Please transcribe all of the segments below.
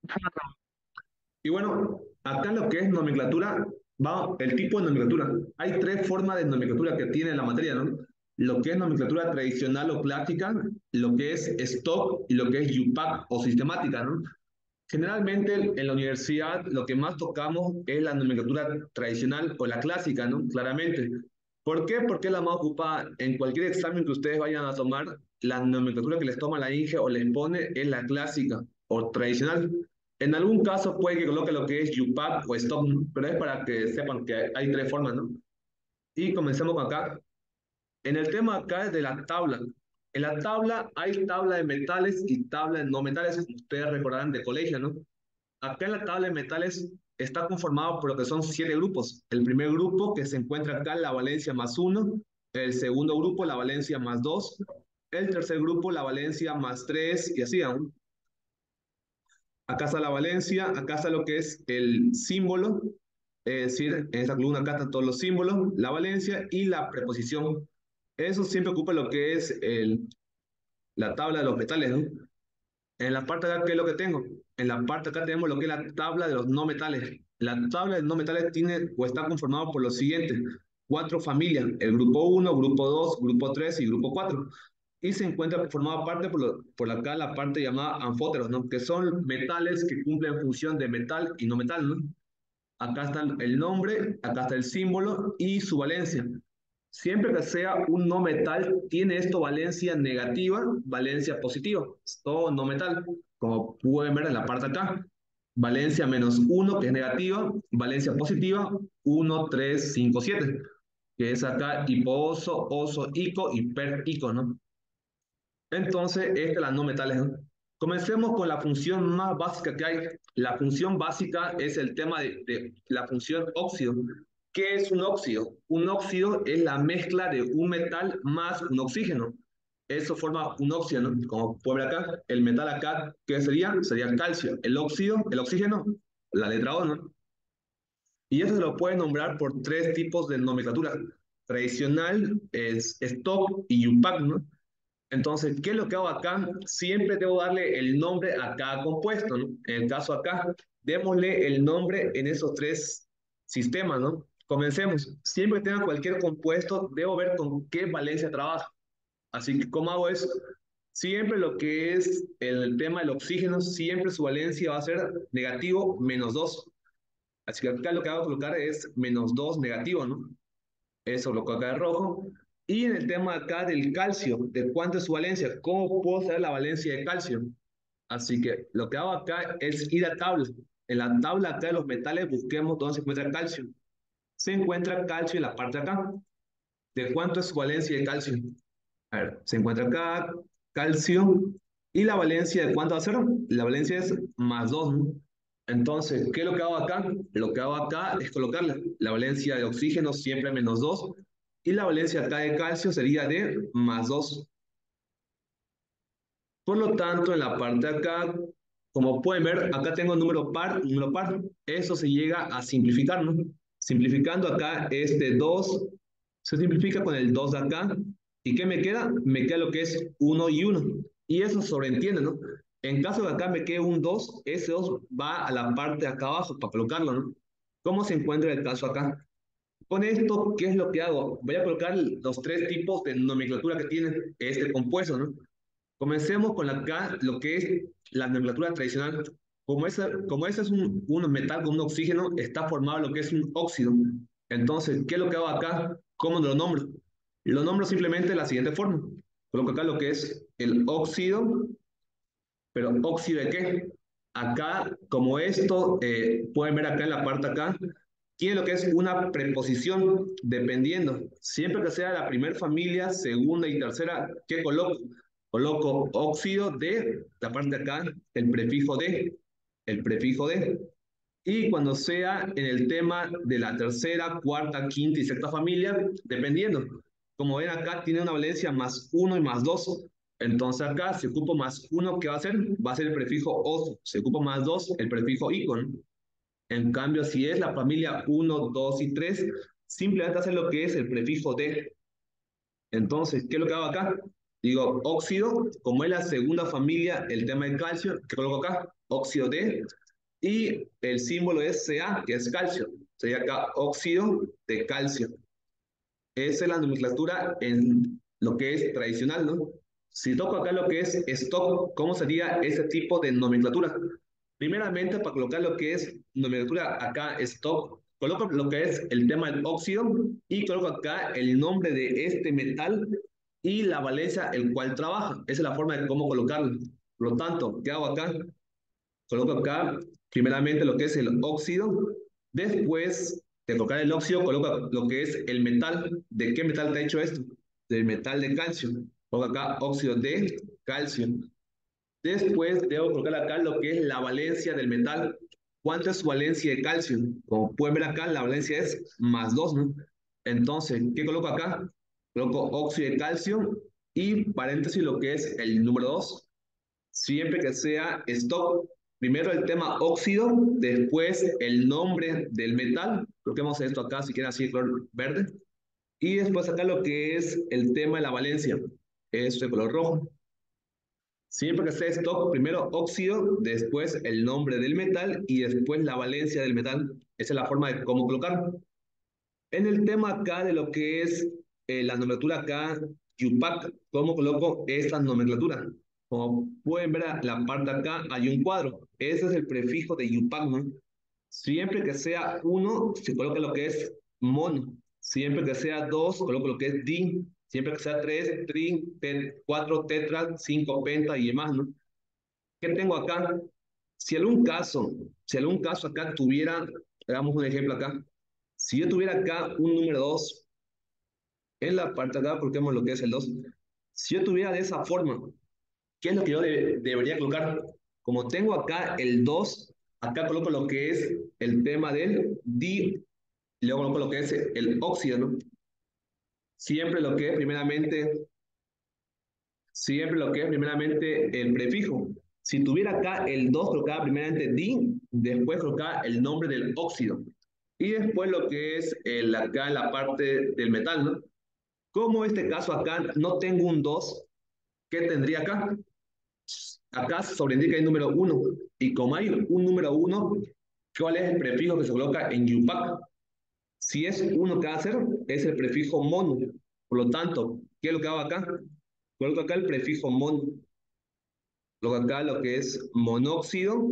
Y bueno, acá lo que es nomenclatura, va el tipo de nomenclatura. Hay tres formas de nomenclatura que tiene la materia, ¿no? Lo que es nomenclatura tradicional o clásica, lo que es stock y lo que es UPAC o sistemática, ¿no? Generalmente en la universidad lo que más tocamos es la nomenclatura tradicional o la clásica, ¿no? Claramente. ¿Por qué? Porque es la más ocupada. En cualquier examen que ustedes vayan a tomar, la nomenclatura que les toma la INGE o les pone es la clásica o tradicional. En algún caso puede que coloque lo que es UPAC o STOP, ¿no? Pero es para que sepan que hay tres formas, ¿no? Y comencemos con acá. En el tema acá es de la tabla. En la tabla hay tabla de metales y tabla de no metales, como ustedes recordarán de colegio, ¿no? Acá en la tabla de metales está conformado por lo que son siete grupos. El primer grupo que se encuentra acá, la valencia más uno. El segundo grupo, la valencia más dos. El tercer grupo, la valencia más tres, y así aún. Acá está la valencia, acá está lo que es el símbolo, es decir, en esta columna acá están todos los símbolos, la valencia y la preposición. Eso siempre ocupa lo que es la tabla de los metales, ¿no? En la parte de acá, ¿qué es lo que tengo? En la parte de acá tenemos lo que es la tabla de los no metales. La tabla de no metales tiene o está conformada por los siguientes: cuatro familias, el grupo uno, grupo 2, grupo 3 y grupo 4. Y se encuentra formada parte por acá la parte llamada anfóteros, ¿no? Que son metales que cumplen función de metal y no metal, ¿no? Acá está el nombre, acá está el símbolo y su valencia. Siempre que sea un no metal, tiene esto valencia negativa, valencia positiva. Es todo no metal, como pueden ver en la parte de acá. Valencia menos uno, que es negativa, valencia positiva, uno 3 5 7, que es acá hiposo, oso, ico y per ico, ¿no? Entonces, estas son las no metales, ¿no? Comencemos con la función más básica que hay. La función básica es el tema de la función óxido. ¿Qué es un óxido? Un óxido es la mezcla de un metal más un oxígeno. Eso forma un óxido, ¿no? Como puede ver acá, el metal acá, ¿qué sería? Sería calcio. El óxido, el oxígeno, la letra O, ¿no? Y eso se lo puede nombrar por tres tipos de nomenclatura. Tradicional es stock y UPAC, ¿no? Entonces, ¿qué es lo que hago acá? Siempre debo darle el nombre a cada compuesto, ¿no? En el caso acá, démosle el nombre en esos tres sistemas, ¿no? Comencemos. Siempre que tenga cualquier compuesto, debo ver con qué valencia trabaja. Así que, ¿cómo hago eso? Siempre lo que es el tema del oxígeno, siempre su valencia va a ser negativo menos 2. Así que acá lo que hago colocar es menos 2 negativo, ¿no? Eso lo coloca de rojo. Y en el tema acá del calcio, de cuánto es su valencia, ¿cómo puedo saber la valencia de calcio? Así que lo que hago acá es ir a tabla. En la tabla acá de los metales busquemos dónde se encuentra calcio. Se encuentra calcio en la parte de acá. ¿De cuánto es su valencia de calcio? A ver, se encuentra acá calcio. ¿Y la valencia de cuánto va a ser? La valencia es más 2, ¿no? Entonces, ¿qué es lo que hago acá? Lo que hago acá es colocarle la valencia de oxígeno siempre menos 2 y la valencia acá de calcio sería de más 2. Por lo tanto, en la parte de acá, como pueden ver, acá tengo número par, número par. Eso se llega a simplificar, ¿no? Simplificando acá este 2 se simplifica con el 2 de acá. ¿Y qué me queda? Me queda lo que es uno y uno. Y eso sobreentiende, ¿no? En caso de acá me quede un 2, ese 2 va a la parte de acá abajo para colocarlo, ¿no? ¿Cómo se encuentra el caso acá? Con esto, ¿qué es lo que hago? Voy a colocar los tres tipos de nomenclatura que tiene este compuesto, ¿no? Comencemos con acá, lo que es la nomenclatura tradicional. Como ese es un metal con un oxígeno, está formado lo que es un óxido. Entonces, ¿qué es lo que hago acá? ¿Cómo lo nombro? Lo nombro simplemente de la siguiente forma. Coloco acá lo que es el óxido, pero ¿óxido de qué? Acá, como esto, pueden ver acá en la parte acá, tiene lo que es una preposición, dependiendo. Siempre que sea la primera familia, segunda y tercera, ¿qué coloco? Coloco óxido de, la parte de acá, el prefijo de. Y cuando sea en el tema de la tercera, cuarta, quinta y sexta familia, dependiendo. Como ven acá, tiene una valencia más uno y más 2. Entonces acá, si ocupo más uno, ¿qué va a ser? Va a ser el prefijo oso. Si ocupo más 2, el prefijo icon. En cambio, si es la familia uno, 2 y 3, simplemente hace lo que es el prefijo de. Entonces, ¿qué es lo que hago acá? Digo óxido, como es la segunda familia, el tema del calcio, que coloco acá, óxido de, y el símbolo es Ca, que es calcio. Sería acá óxido de calcio. Esa es la nomenclatura en lo que es tradicional, ¿no? Si toco acá lo que es stock, ¿cómo sería ese tipo de nomenclatura? Primeramente, para colocar lo que es nomenclatura acá, stock, coloco lo que es el tema del óxido y coloco acá el nombre de este metal y la valencia el cual trabaja. Esa es la forma de cómo colocarlo. Por lo tanto, ¿qué hago acá? Coloco acá primeramente lo que es el óxido, después de colocar el óxido coloco lo que es el metal. ¿De qué metal está hecho esto? Del metal de calcio. Coloco acá óxido de calcio. Después debo colocar acá lo que es la valencia del metal. ¿Cuánto es su valencia de calcio? Como pueden ver acá, la valencia es +2, ¿no? Entonces, ¿qué coloco acá? Coloco óxido de calcio y paréntesis lo que es el número 2 siempre que sea stock. Primero el tema óxido, después el nombre del metal, coloquemos esto acá si quieren así de color verde, y después acá lo que es el tema de la valencia, es de color rojo. Siempre que sea stock, primero óxido, después el nombre del metal y después la valencia del metal. Esa es la forma de cómo colocarlo. En el tema acá de lo que es la nomenclatura acá, Yupac, ¿cómo coloco esta nomenclatura? Como pueden ver, a la parte de acá hay un cuadro. Ese es el prefijo de Yupac, ¿no? Siempre que sea uno, se coloca lo que es mono. Siempre que sea dos, coloco lo que es din. Siempre que sea tres, trin, cuatro, tetra, cinco, penta y demás, ¿no? ¿Qué tengo acá? Si algún caso acá tuviera, hagamos un ejemplo acá. Si yo tuviera acá un número 2 en la parte de acá, coloquemos lo que es el 2. Si yo tuviera de esa forma, ¿qué es lo que yo debería colocar? Como tengo acá el 2, acá coloco lo que es el tema del di, y luego coloco lo que es el óxido, ¿no? Siempre lo que es primeramente, siempre lo que es primeramente el prefijo. Si tuviera acá el 2 colocaba primeramente di, después colocaba el nombre del óxido. Y después lo que es acá en la parte del metal, ¿no? Como este caso acá no tengo un 2, ¿qué tendría acá? Acá se sobreindica el número uno. Y como hay un número uno, ¿cuál es el prefijo que se coloca en Yupac? Si es uno que va a hacer, es el prefijo mono. Por lo tanto, ¿qué es lo que hago acá? Coloco acá el prefijo mono. Luego acá lo que es monóxido.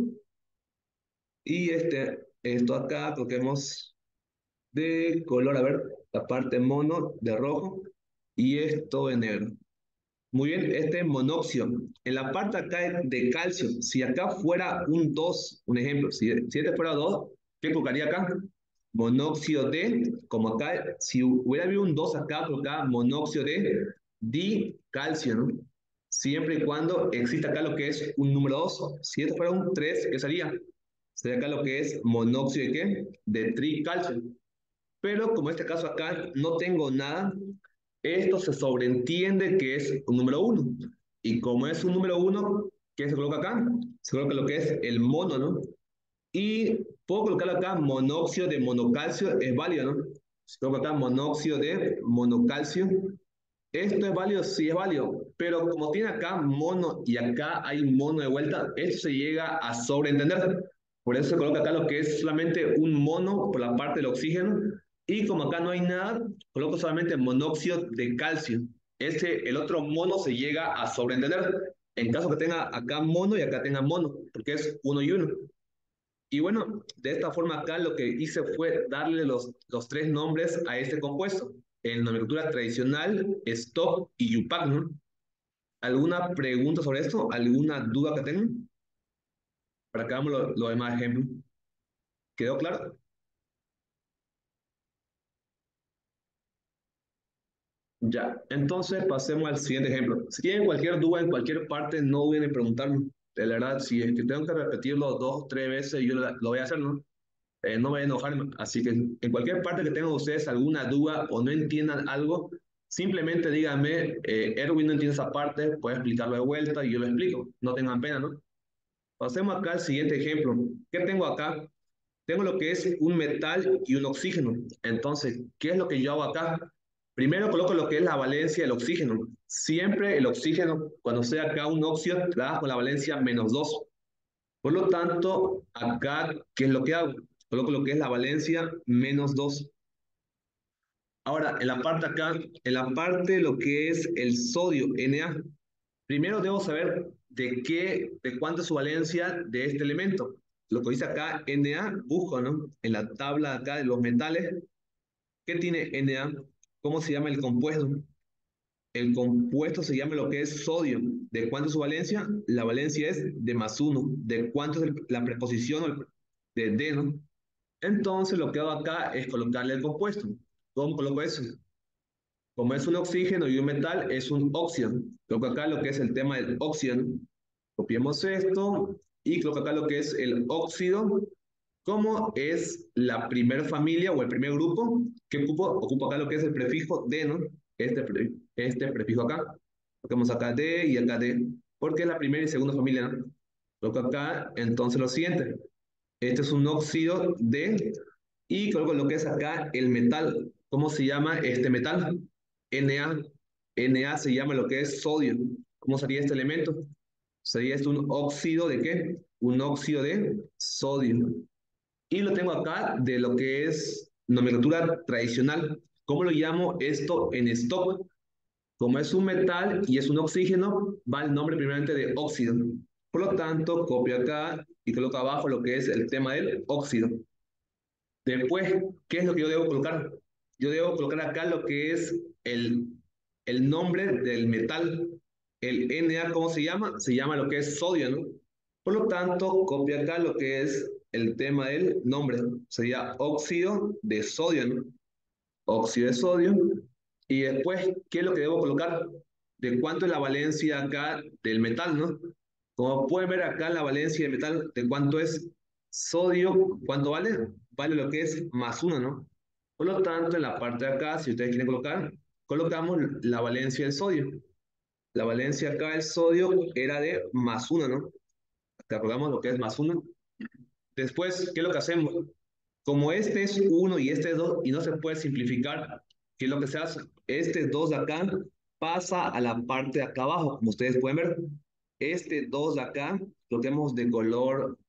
Y esto acá, coloquemos de color, a ver, la parte mono de rojo. Y esto de negro. Muy bien, este es monóxido. En la parte acá de calcio, si acá fuera un 2 un ejemplo, si este fuera 2 ¿qué colocaría acá? Monóxido de, como acá, si hubiera habido un 2 acá, colocaba monóxido de dicalcio, ¿no? Siempre y cuando exista acá lo que es un número 2. Si esto fuera un 3 ¿qué sería? Sería acá lo que es monóxido de ¿qué? De tricalcio. Pero como en este caso acá no tengo nada, esto se sobreentiende que es un número uno. Y como es un número uno, ¿qué se coloca acá? Se coloca lo que es el mono, ¿no? Y puedo colocar acá monóxido de monocalcio, es válido, ¿no? Se coloca acá monóxido de monocalcio. Esto es válido, sí es válido, pero como tiene acá mono y acá hay mono de vuelta, esto se llega a sobreentender. Por eso se coloca acá lo que es solamente un mono por la parte del oxígeno y como acá no hay nada, coloco solamente monóxido de calcio. El otro mono se llega a sobreentender. En caso que tenga acá mono y acá tenga mono, porque es uno y uno. Y bueno, de esta forma acá lo que hice fue darle los tres nombres a este compuesto. En nomenclatura tradicional, Stock y Yupac, ¿no? ¿Alguna pregunta sobre esto? ¿Alguna duda que tengan? Para que hagamos lo demás ejemplo. ¿Quedó claro? Ya, entonces pasemos al siguiente ejemplo. Si tienen cualquier duda en cualquier parte, no duden en preguntarme. De verdad, si es que tengo que repetirlo dos, tres veces, yo lo voy a hacer, ¿no? No me voy a enojar. Así que en cualquier parte que tengan ustedes alguna duda o no entiendan algo, simplemente díganme, Erwin no entiende esa parte, puede explicarlo de vuelta y yo lo explico. No tengan pena, ¿no? Pasemos acá al siguiente ejemplo. ¿Qué tengo acá? Tengo lo que es un metal y un oxígeno. Entonces, ¿qué es lo que yo hago acá? Primero coloco lo que es la valencia del oxígeno. Siempre el oxígeno, cuando sea acá un óxido, trabaja con la valencia -2. Por lo tanto, acá, ¿qué es lo que hago? Coloco lo que es la valencia -2. Ahora, en la parte acá, en la parte de lo que es el sodio, Na, primero debo saber de cuánto es su valencia de este elemento. Lo que dice acá, Na, busco, ¿no? En la tabla acá de los metales, ¿qué tiene Na? ¿Cómo se llama el compuesto? El compuesto se llama lo que es sodio. ¿De cuánto es su valencia? La valencia es de +1. ¿De cuánto es la preposición de D, ¿no? Entonces lo que hago acá es colocarle el compuesto. ¿Cómo coloco eso? Como es un oxígeno y un metal, es un óxido. Coloco acá lo que es el tema del óxido. Copiemos esto y coloco acá lo que es el óxido. Como es la primera familia o el primer grupo, ¿qué ocupo? Ocupo acá lo que es el prefijo D, ¿no? Este prefijo acá. Colocamos acá D y acá D, porque es la primera y segunda familia, ¿no? Coloco acá, entonces lo siguiente. Este es un óxido D y coloco lo que es acá el metal. ¿Cómo se llama este metal? Na. Na se llama lo que es sodio. ¿Cómo sería este elemento? Sería esto un óxido de ¿qué? Un óxido de sodio. Y lo tengo acá de lo que es nomenclatura tradicional. ¿Cómo lo llamo esto en stock? Como es un metal y es un oxígeno, va el nombre primeramente de óxido. Por lo tanto, copio acá y coloco abajo lo que es el tema del óxido. Después, ¿qué es lo que yo debo colocar? Yo debo colocar acá lo que es el nombre del metal. El Na, ¿cómo se llama? Se llama lo que es sodio, ¿no? Por lo tanto, copio acá lo que es el tema del nombre. Sería óxido de sodio, ¿no? Óxido de sodio. Y después, ¿qué es lo que debo colocar? ¿De cuánto es la valencia acá del metal, no? Como pueden ver acá la valencia del metal, ¿de cuánto es sodio? ¿Cuánto vale? Vale lo que es +1, ¿no? Por lo tanto, en la parte de acá, si ustedes quieren colocar, colocamos la valencia del sodio. La valencia acá del sodio era de +1, ¿no? Acá colocamos lo que es +1. Después, ¿qué es lo que hacemos? Como este es 1 y este es 2 y no se puede simplificar, ¿qué es lo que se hace? Este 2 de acá pasa a la parte de acá abajo, como ustedes pueden ver. Este 2 de acá lo tenemos de color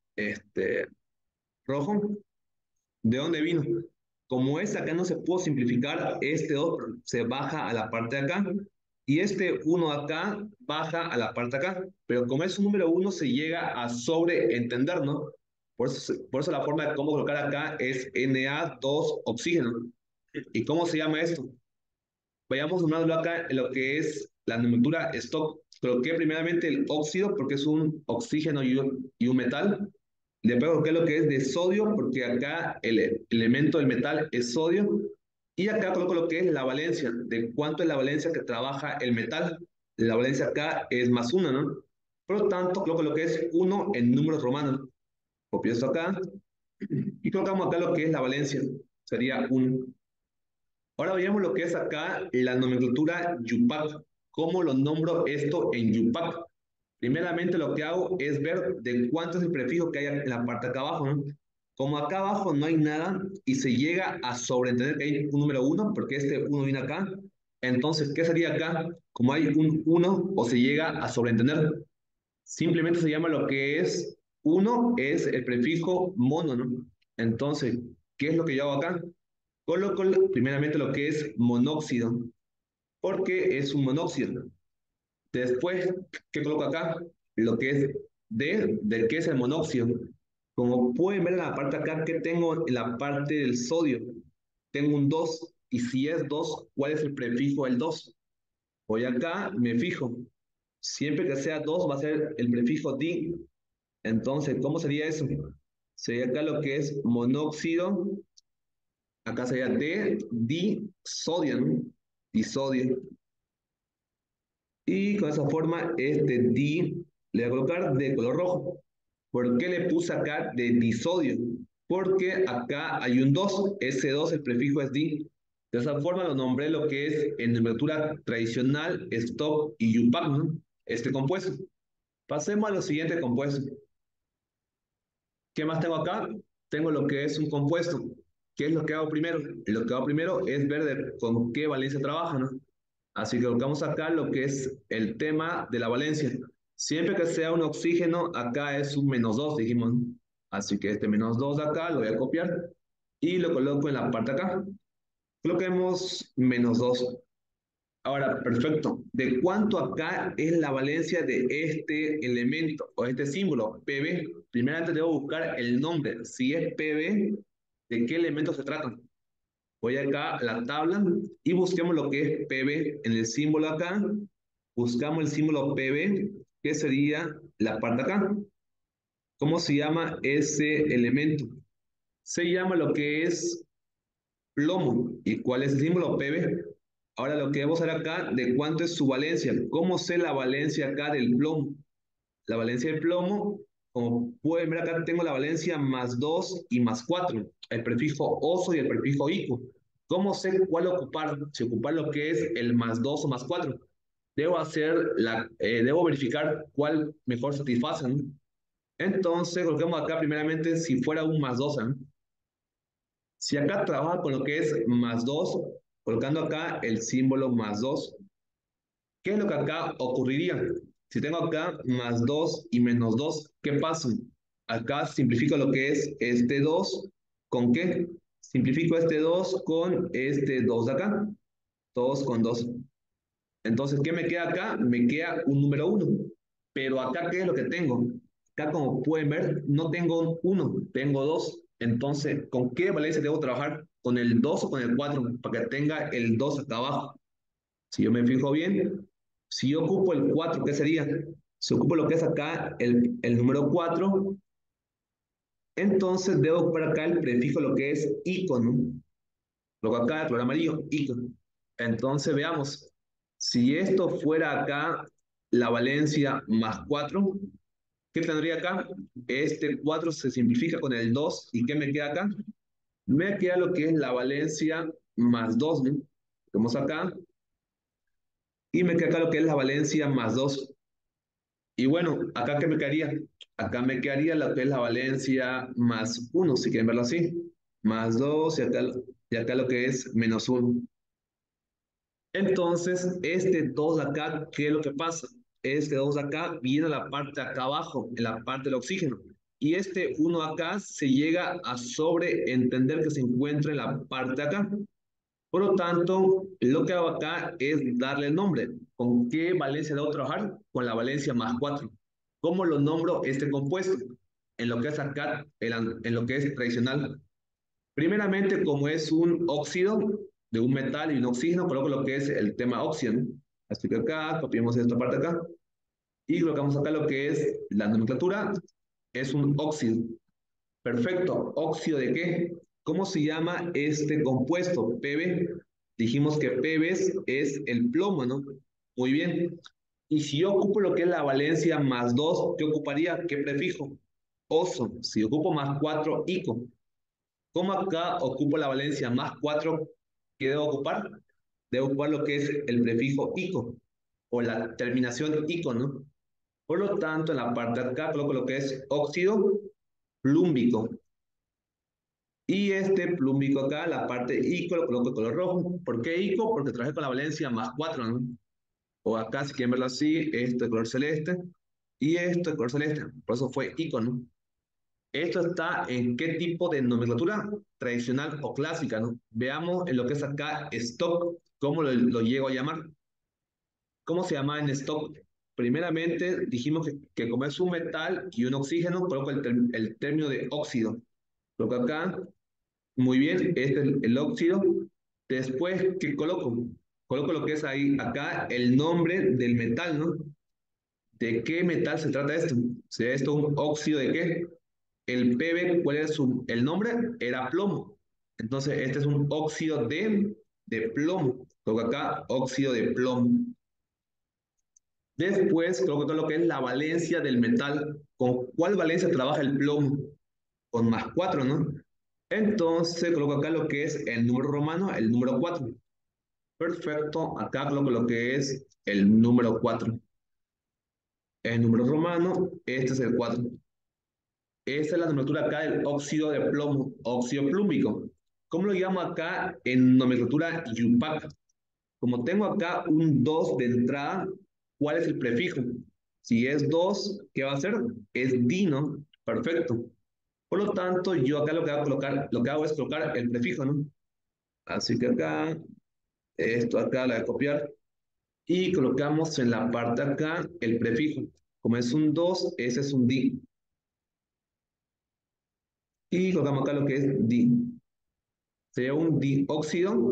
rojo. ¿De dónde vino? Como este acá no se pudo simplificar, este 2 se baja a la parte de acá y este 1 acá baja a la parte de acá. Pero como es un número 1 se llega a sobreentender, ¿no? Por eso la forma de cómo colocar acá es Na2 oxígeno. ¿Y cómo se llama esto? Vayamos nombrándolo acá en lo que es la nomenclatura stock. Coloqué primeramente el óxido porque es un oxígeno y un metal. Después coloqué lo que es de sodio porque acá el elemento del metal es sodio. Y acá coloco lo que es la valencia, de cuánto es la valencia que trabaja el metal. La valencia acá es +1, ¿no? Por lo tanto, coloco lo que es 1 en números romanos. Copio esto acá y colocamos acá lo que es la valencia. Sería 1. Ahora veamos lo que es acá la nomenclatura Yupac. ¿Cómo lo nombro esto en Yupac? Primeramente lo que hago es ver de cuánto es el prefijo que hay en la parte de acá abajo, ¿no? Como acá abajo no hay nada y se llega a sobreentender que hay un número 1, porque este 1 viene acá, entonces, ¿qué sería acá? Como hay un 1 o se llega a sobreentender, simplemente se llama lo que es 1, es el prefijo mono, ¿no? Entonces, ¿qué es lo que yo hago acá? Coloco primeramente lo que es monóxido, porque es un monóxido. Después, ¿qué coloco acá? Lo que es de qué es el monóxido. Como pueden ver en la parte acá, ¿qué tengo en la parte del sodio? Tengo un 2, y si es 2, ¿cuál es el prefijo del 2? Voy acá, me fijo. Siempre que sea 2 va a ser el prefijo di. Entonces, ¿cómo sería eso? Sería acá lo que es monóxido. Acá sería disodio, ¿no? Disodio. Y con esa forma, este di le voy a colocar de color rojo. ¿Por qué le puse acá de disodio? Porque acá hay un 2, ese 2 el prefijo es di. De esa forma lo nombré lo que es en nomenclatura tradicional, stock y yupac, ¿no? Este compuesto. Pasemos a los siguientes compuestos. ¿Qué más tengo acá? Tengo lo que es un compuesto. ¿Qué es lo que hago primero? Lo que hago primero es ver con qué valencia trabaja, ¿no? Así que colocamos acá lo que es el tema de la valencia. Siempre que sea un oxígeno, acá es un -2, dijimos. Así que este -2 de acá lo voy a copiar y lo coloco en la parte de acá. Coloquemos -2. Ahora, perfecto. ¿De cuánto acá es la valencia de este elemento o este símbolo, PB? Primeramente debo buscar el nombre. Si es PB, ¿de qué elemento se trata? Voy acá a la tabla y busquemos lo que es PB en el símbolo acá. Buscamos el símbolo PB, que sería la parte acá. ¿Cómo se llama ese elemento? Se llama lo que es plomo. ¿Y cuál es el símbolo? PB. Ahora lo que vamos a ver acá, de cuánto es su valencia. ¿Cómo sé la valencia acá del plomo? La valencia del plomo, como pueden ver acá, tengo la valencia +2 y +4, el prefijo oso y el prefijo ico. ¿Cómo sé cuál ocupar? Si ocupar lo que es el +2 o +4. Debo verificar cuál mejor satisface, ¿no? Entonces, coloquemos acá primeramente si fuera un +2, ¿no? Si acá trabaja con lo que es +2, colocando acá el símbolo +2, ¿qué es lo que acá ocurriría? Si tengo acá +2 y -2, ¿qué pasa? Acá simplifico lo que es este 2, ¿con qué? Simplifico este 2 con este 2 de acá, 2 con 2. Entonces, ¿qué me queda acá? Me queda un número 1. Pero acá, ¿qué es lo que tengo? Acá, como pueden ver, no tengo un 1, tengo 2. Entonces, ¿con qué valencia debo trabajar? ¿Con el 2 o con el 4? Para que tenga el 2 acá abajo. Si yo me fijo bien, si yo ocupo el 4, ¿qué sería? Si ocupo lo que es acá el número 4, entonces debo ocupar acá el prefijo lo que es icono. Lo que acá, el color amarillo, icono. Entonces veamos, si esto fuera acá la valencia +4, ¿qué tendría acá? Este 4 se simplifica con el 2, ¿y qué me queda acá? Me queda lo que es la valencia +2, ¿no? Vemos acá, y me queda acá lo que es la valencia +2. Y bueno, ¿acá qué me quedaría? Acá me quedaría lo que es la valencia +1, si quieren verlo así. +2 y acá lo que es -1. Entonces, este 2 de acá, ¿qué es lo que pasa? Este 2 de acá viene a la parte de acá abajo, en la parte del oxígeno. Y este 1 acá se llega a sobreentender que se encuentra en la parte de acá. Por lo tanto, lo que hago acá es darle el nombre. ¿Con qué valencia debo trabajar? Con la valencia +4. ¿Cómo lo nombro este compuesto? En lo que es acá, en lo que es tradicional. Primeramente, como es un óxido de un metal y un oxígeno, coloco lo que es el tema óxido, ¿no? Así que acá, copiamos esta parte acá y colocamos acá lo que es la nomenclatura. Es un óxido. Perfecto. ¿Óxido de qué? ¿Cómo se llama este compuesto? PB. Dijimos que PB es el plomo, ¿no? Muy bien. Y si yo ocupo lo que es la valencia +2, ¿qué ocuparía? ¿Qué prefijo? Oso. Si ocupo +4, ico. ¿Cómo acá ocupo la valencia +4? ¿Qué debo ocupar? Debo ocupar lo que es el prefijo ico o la terminación ico, ¿no? Por lo tanto, en la parte de acá coloco lo que es óxido plúmbico. Y este plúmbico acá, la parte ico, lo coloco de color rojo. ¿Por qué ico? Porque traje con la valencia +4, ¿no? O acá, si quieren verlo así, esto de color celeste y esto de color celeste. Por eso fue ico, ¿no? Esto está en qué tipo de nomenclatura tradicional o clásica, ¿no? Veamos en lo que es acá stock, ¿cómo lo llego a llamar? ¿Cómo se llama en stock? Primeramente dijimos que como es un metal y un oxígeno, coloco el término de óxido. Coloco acá, muy bien, este es el óxido. Después, ¿qué coloco? Coloco lo que es ahí, acá, el nombre del metal, ¿no? ¿De qué metal se trata esto? ¿Sería esto un óxido de qué? El PB, ¿cuál era el nombre? Era plomo. Entonces, este es un óxido de plomo. Coloco acá, óxido de plomo. Después, coloco todo lo que es la valencia del metal. ¿Con cuál valencia trabaja el plomo? Con +4, ¿no? Entonces, coloco acá lo que es el número romano, el número 4. Perfecto. Acá coloco lo que es el número 4. El número romano, este es el 4. Esta es la nomenclatura acá del óxido de plomo, óxido plúmbico. ¿Cómo lo llamo acá en nomenclatura IUPAC? Como tengo acá un 2 de entrada, ¿cuál es el prefijo? Si es 2, ¿qué va a ser? Es di, ¿no? Perfecto. Por lo tanto, yo acá lo que hago, lo que hago es colocar el prefijo, ¿no? Así que acá, esto acá la voy a copiar y colocamos en la parte acá el prefijo. Como es un 2, ese es un di. Y colocamos acá lo que es di. Sería un dióxido,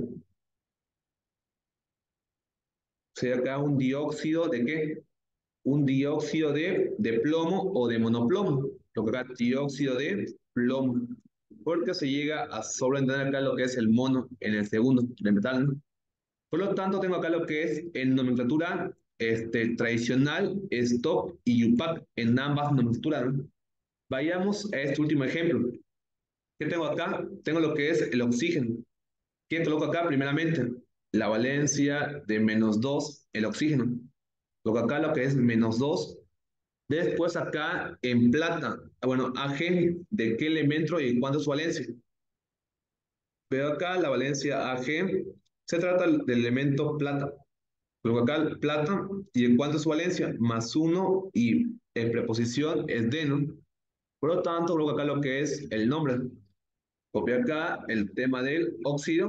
sería acá un dióxido de qué? Un dióxido de plomo o de monoplomo. Lo que acá, dióxido de plomo. Porque se llega a sobreentender acá lo que es el mono en el segundo de metal, ¿no? Por lo tanto, tengo acá lo que es en nomenclatura tradicional, stop y UPAC en ambas nomenclaturas, ¿no? Vayamos a este último ejemplo. ¿Qué tengo acá? Tengo lo que es el oxígeno. ¿Qué coloco acá? Primeramente, la valencia de -2, el oxígeno. Coloco acá lo que es -2. Después acá en plata, bueno, Ag, ¿de qué elemento y cuánto es su valencia? Veo acá la valencia Ag, se trata del elemento plata. Coloco acá el plata y en cuánto es su valencia, +1 y en preposición es de, ¿no? Por lo tanto, coloco acá lo que es el nombre. Copio acá el tema del óxido.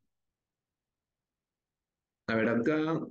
A ver acá.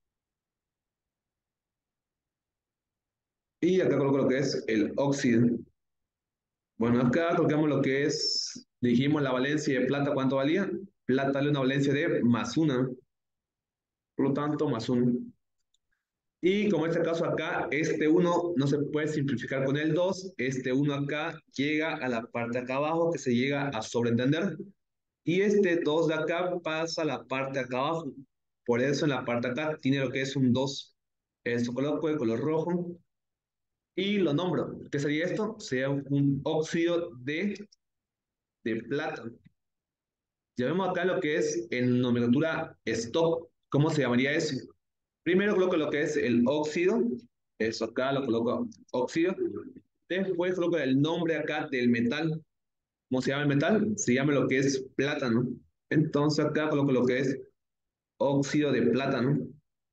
Y acá coloco lo que es el óxido. Bueno, acá colocamos lo que es, dijimos la valencia de plata, ¿cuánto valía? Plata vale una valencia de +1, por lo tanto, +1. Y como en este caso acá, este uno no se puede simplificar con el 2, este uno acá llega a la parte de acá abajo que se llega a sobreentender, y este 2 de acá pasa a la parte de acá abajo. Por eso en la parte de acá tiene lo que es un 2. Esto coloco de color rojo y lo nombro. ¿Qué sería esto? Sería un óxido de plata. Ya vemos acá lo que es en nomenclatura stop. ¿Cómo se llamaría eso? Primero coloco lo que es el óxido. Eso acá lo coloco óxido. Después coloco el nombre acá del metal. ¿Cómo se llama el metal? Se llama lo que es plátano. Entonces acá coloco lo que es óxido de plátano.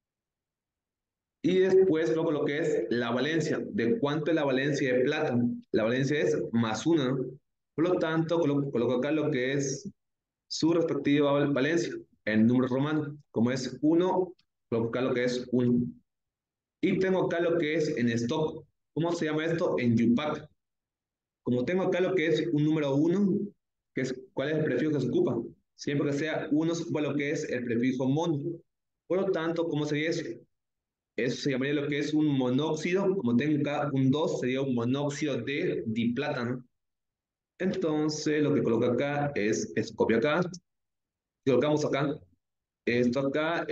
Y después coloco lo que es la valencia. ¿De cuánto es la valencia de plátano? La valencia es +1, ¿no? Por lo tanto, coloco acá lo que es su respectiva valencia en número romano. Como es 1, coloco acá lo que es 1. Y tengo acá lo que es en stock. ¿Cómo se llama esto? En UPAC. Como tengo acá lo que es un número 1, que es, ¿cuál es el prefijo que se ocupa? Siempre que sea 1 se ocupa lo que es el prefijo mono. Por lo tanto, ¿cómo sería eso? Eso se llamaría lo que es un monóxido. Como tengo acá un 2, sería un monóxido de diplátano. Entonces, lo que coloco acá es copio acá, colocamos acá. Esto acá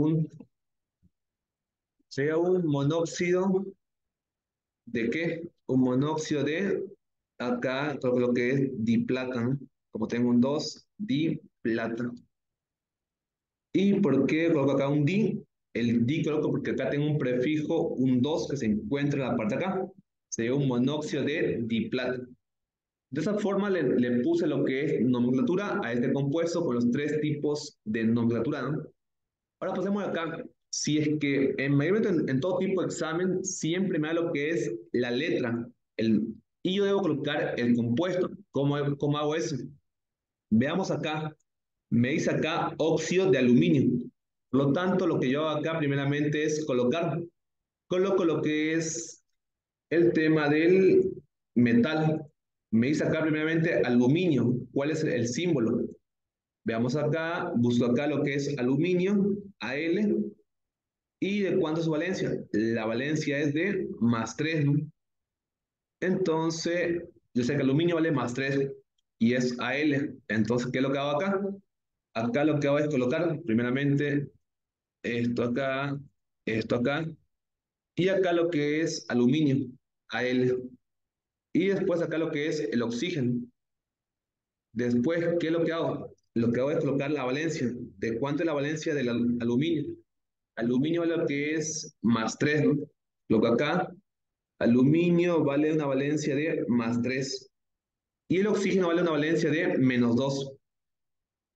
sería un monóxido de qué? Un monóxido de, acá coloco lo que es diplátano. Como tengo un 2, diplátano. ¿Y por qué coloco acá un di? El di coloco porque acá tengo un prefijo, un 2 que se encuentra en la parte de acá. Sería un monóxido de diplátano. De esa forma le puse lo que es nomenclatura a este compuesto con los tres tipos de nomenclatura, ¿no? Ahora pasemos acá. Si es que mayormente en todo tipo de examen siempre me da lo que es la letra, y yo debo colocar el compuesto. ¿Cómo hago eso? Veamos acá. Me dice acá óxido de aluminio. Por lo tanto, lo que yo hago acá primeramente es coloco lo que es el tema del metal. Me dice acá primeramente aluminio. ¿Cuál es el símbolo? Veamos acá, busco acá lo que es aluminio, Al. ¿Y de cuánto es su valencia? La valencia es de +3, ¿no? Entonces, yo sé que aluminio vale +3 y es Al. Entonces, ¿qué es lo que hago acá? Acá lo que hago es colocar primeramente esto acá, esto acá, y acá lo que es aluminio, Al. Y después acá lo que es el oxígeno. Después, ¿qué es lo que hago? Lo que hago es colocar la valencia. ¿De cuánto es la valencia del aluminio? Aluminio vale lo que es +3, ¿no? Lo que acá, aluminio vale una valencia de +3. Y el oxígeno vale una valencia de -2.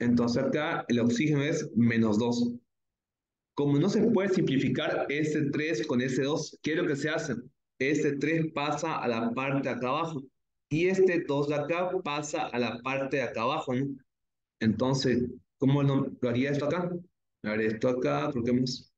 Entonces acá el oxígeno es -2. Como no se puede simplificar este 3 con este 2, ¿qué es lo que se hace? Este 3 pasa a la parte de acá abajo y este 2 de acá pasa a la parte de acá abajo, ¿no? Entonces, ¿cómo lo haría esto acá? A ver, esto acá, coloquemos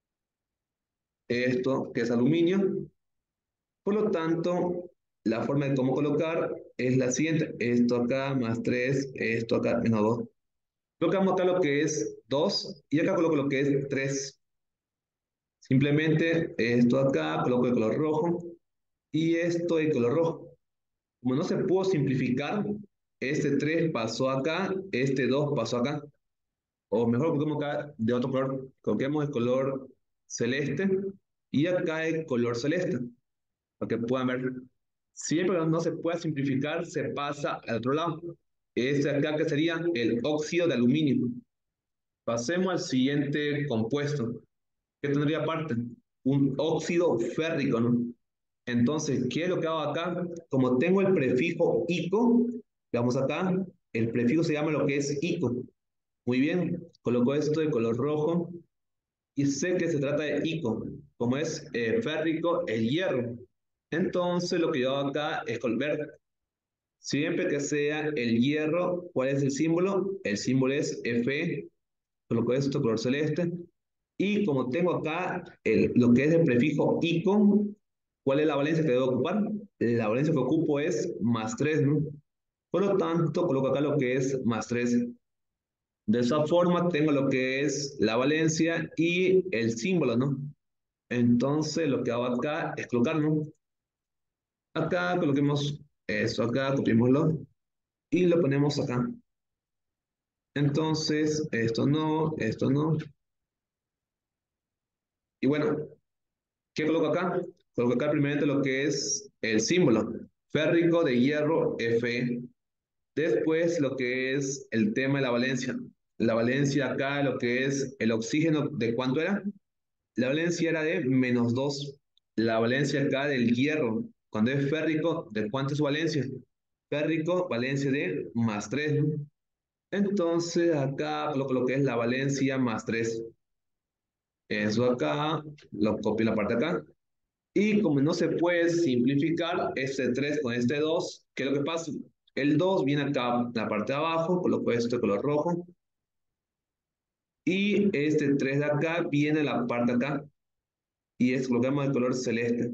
esto que es aluminio. Por lo tanto, la forma de cómo colocar es la siguiente. Esto acá más 3, esto acá menos 2. Colocamos acá lo que es 2 y acá coloco lo que es 3. Simplemente esto acá coloco de color rojo y esto de color rojo. Como no se pudo simplificar, este 3 pasó acá, este 2 pasó acá. O mejor coloquemos acá de otro color. Coloquemos el color celeste y acá el color celeste, para que puedan ver. Siempre que no se pueda simplificar, se pasa al otro lado. Este acá que sería el óxido de aluminio. Pasemos al siguiente compuesto. ¿Qué tendría aparte? Un óxido férrico, ¿no? Entonces, ¿qué es lo que hago acá? Como tengo el prefijo ico, vamos acá, el prefijo se llama lo que es ico. Muy bien, coloco esto de color rojo y sé que se trata de ico, como es férrico el hierro. Entonces, lo que yo hago acá es volver, siempre que sea el hierro, ¿cuál es el símbolo? El símbolo es Fe, coloco esto, color celeste. Y como tengo acá lo que es el prefijo ico, ¿cuál es la valencia que debo ocupar? La valencia que ocupo es +3, ¿no? Por lo tanto, coloco acá lo que es +3. De esa forma tengo lo que es la valencia y el símbolo, ¿no? Entonces lo que hago acá es colocar, ¿no? Acá coloquemos eso, acá copiémoslo y lo ponemos acá. Entonces, esto no, esto no. Y bueno, ¿qué coloco acá? Coloco acá primeramente lo que es el símbolo, férrico de hierro Fe. Después lo que es el tema de la valencia. La valencia acá, lo que es el oxígeno, ¿de cuánto era? La valencia era de -2. La valencia acá del hierro, cuando es férrico, ¿de cuánto es su valencia? Férrico, valencia de +3, ¿no? Entonces acá coloco lo que es la valencia +3. Eso acá, lo copio en la parte de acá. Y como no se puede simplificar este 3 con este 2, ¿qué es lo que pasa? El 2 viene acá en la parte de abajo, coloco esto de color rojo. Y este 3 de acá viene en la parte de acá. Y es colocamos de color celeste.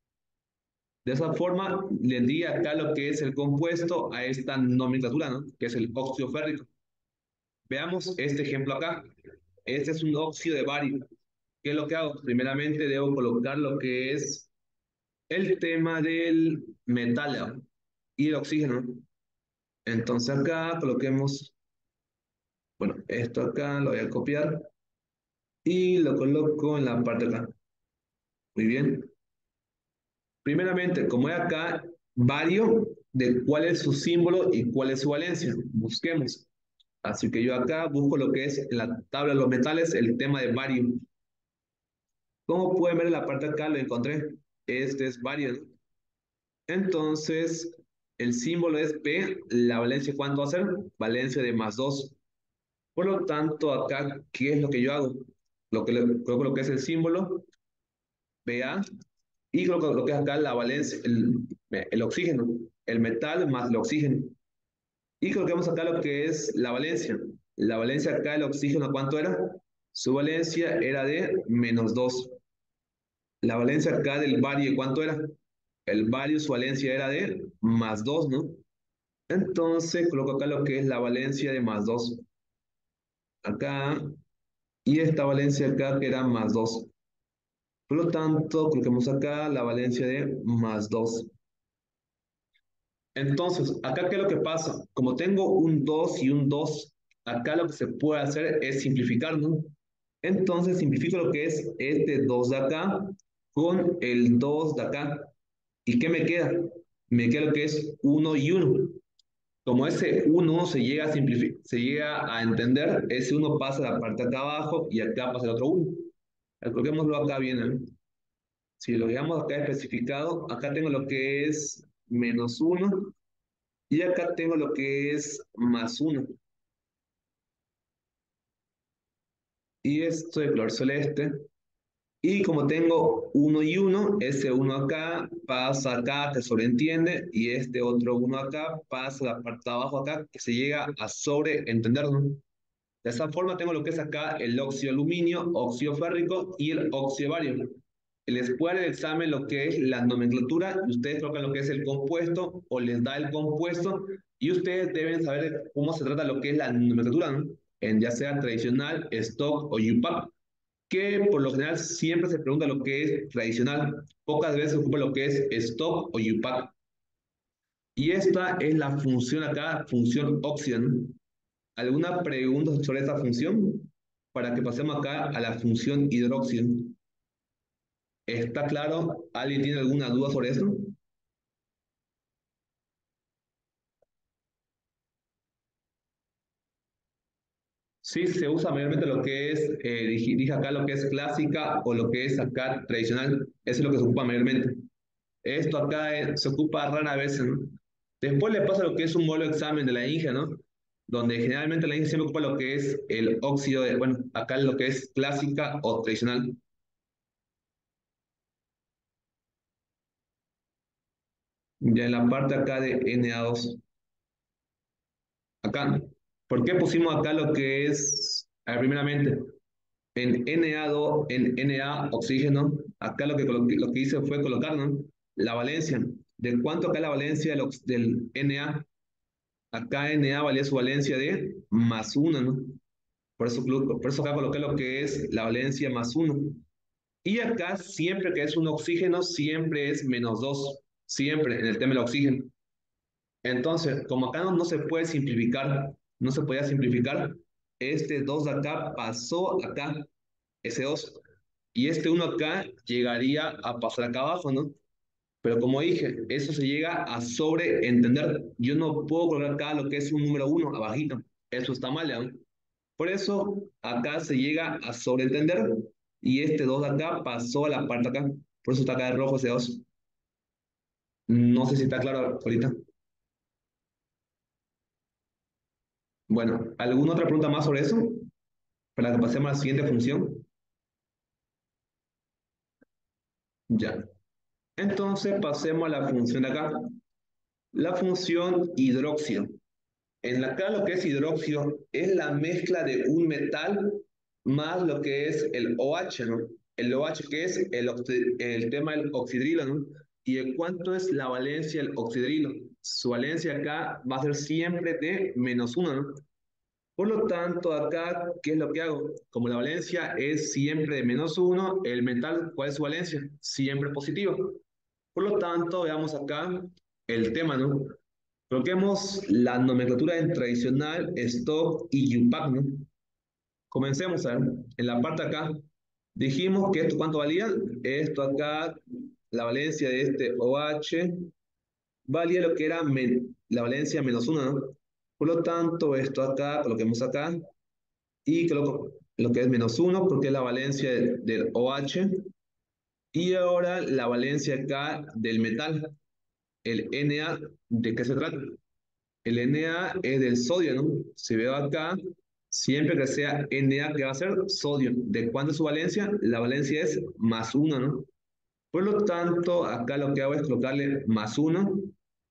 De esa forma, le di acá lo que es el compuesto a esta nomenclatura, ¿no? Que es el óxido férrico. Veamos este ejemplo acá. Este es un óxido de bario. ¿Qué es lo que hago? Primeramente debo colocar lo que es el tema del metal, ¿no? Y el oxígeno. Entonces acá coloquemos, bueno, esto acá lo voy a copiar y lo coloco en la parte de acá. Muy bien. Primeramente, como hay acá, vario de cuál es su símbolo y cuál es su valencia. Busquemos. Así que yo acá busco lo que es en la tabla de los metales, el tema de bario. Como pueden ver en la parte de acá, lo encontré. Este es bario, ¿no? Entonces, el símbolo es P, la valencia, ¿cuánto va a ser? Valencia de +2. Por lo tanto, acá, ¿qué es lo que yo hago? Coloco lo que es el símbolo, PA, y coloco lo que es acá la valencia, el oxígeno, el metal más el oxígeno. Y coloquemos acá lo que es la valencia. La valencia acá, el oxígeno, ¿cuánto era? Su valencia era de -2. La valencia acá del bario, ¿cuánto era? El bario, su valencia era de +2, ¿no? Entonces coloco acá lo que es la valencia de +2. Acá, y esta valencia acá que era +2. Por lo tanto, coloquemos acá la valencia de +2. Entonces, acá, ¿qué es lo que pasa? Como tengo un 2 y un 2, acá lo que se puede hacer es simplificar, ¿no? Entonces, simplifico lo que es este 2 de acá con el 2 de acá. ¿Y qué me queda? Me queda lo que es uno y uno. Como ese uno se llega a simplificar, se llega a entender, ese uno pasa a la parte de acá abajo y acá pasa el otro uno. Coloquémoslo acá bien, ¿eh? Si lo dejamos acá especificado, acá tengo lo que es -1 y acá tengo lo que es +1. Y esto de color celeste. Y como tengo uno y uno, ese uno acá pasa acá, que sobreentiende, y este otro uno acá pasa a la parte de abajo acá, que se llega a sobreentender, ¿no? De esa forma tengo lo que es acá el óxido de aluminio, óxido férrico y el óxido de bario. Les puede dar el examen lo que es la nomenclatura y ustedes colocan lo que es el compuesto o les da el compuesto y ustedes deben saber cómo se trata lo que es la nomenclatura, ¿no? En ya sea tradicional, stock o UPAC, que por lo general siempre se pregunta lo que es tradicional, pocas veces se ocupa lo que es stock o UPAC. Y esta es la función acá, función óxido, ¿no? ¿Alguna pregunta sobre esta función? Para que pasemos acá a la función hidróxido. ¿Está claro? ¿Alguien tiene alguna duda sobre eso? Sí, se usa mayormente lo que es, dije acá lo que es clásica o lo que es acá tradicional. Eso es lo que se ocupa mayormente. Esto acá se ocupa rara vez, ¿no? Después le pasa lo que es un modelo de examen de la INGE, ¿no? Donde generalmente la INGE siempre ocupa lo que es el óxido de, bueno, acá lo que es clásica o tradicional. Ya en la parte acá de Na2. Acá, ¿por qué pusimos acá lo que es, a ver, primeramente, en Na2, en Na, oxígeno, acá lo que hice fue colocar, ¿no? La valencia. ¿De cuánto acá la valencia del Na? Acá Na valía su valencia de más uno, ¿no? Por eso acá coloqué lo que es la valencia más uno. Y acá siempre que es un oxígeno, siempre es menos 2 siempre en el tema del oxígeno. Entonces, como acá no se puede simplificar, no se podía simplificar, este 2 de acá pasó acá, ese 2 y este uno acá llegaría a pasar acá abajo, ¿no? Pero como dije, eso se llega a sobreentender. Yo no puedo colocar acá lo que es un número uno abajito. Eso está mal, ¿no? Por eso acá se llega a sobreentender y este 2 de acá pasó a la parte de acá. Por eso está acá de rojo ese 2. No sé si está claro ahorita. Bueno, ¿alguna otra pregunta más sobre eso? Para que pasemos a la siguiente función. Ya. Entonces pasemos a la función de acá. La función hidróxido. En acá lo que es hidróxido es la mezcla de un metal más lo que es el OH, ¿no? El OH que es el tema del oxidrilo, ¿no? ¿Y de cuánto es la valencia del oxidrilo? Su valencia acá va a ser siempre de menos uno, ¿no? Por lo tanto, acá, ¿qué es lo que hago? Como la valencia es siempre de menos uno, el metal, ¿cuál es su valencia? Siempre positivo. Por lo tanto, veamos acá el tema, ¿no? Coloquemos la nomenclatura en tradicional, stock y UPAC, ¿no? Comencemos a ver. En la parte acá, dijimos que esto, ¿cuánto valía? Esto acá, la valencia de este OH, valía lo que era la valencia menos uno, ¿no? Por lo tanto, esto acá, coloquemos acá, y coloco lo que es menos uno, porque es la valencia del OH, y ahora la valencia acá del metal, el Na, ¿de qué se trata? El Na es del sodio, ¿no? Si veo acá, siempre que sea Na, que va a ser sodio. ¿De cuánto es su valencia? La valencia es más uno, ¿no? Por lo tanto, acá lo que hago es colocarle más uno.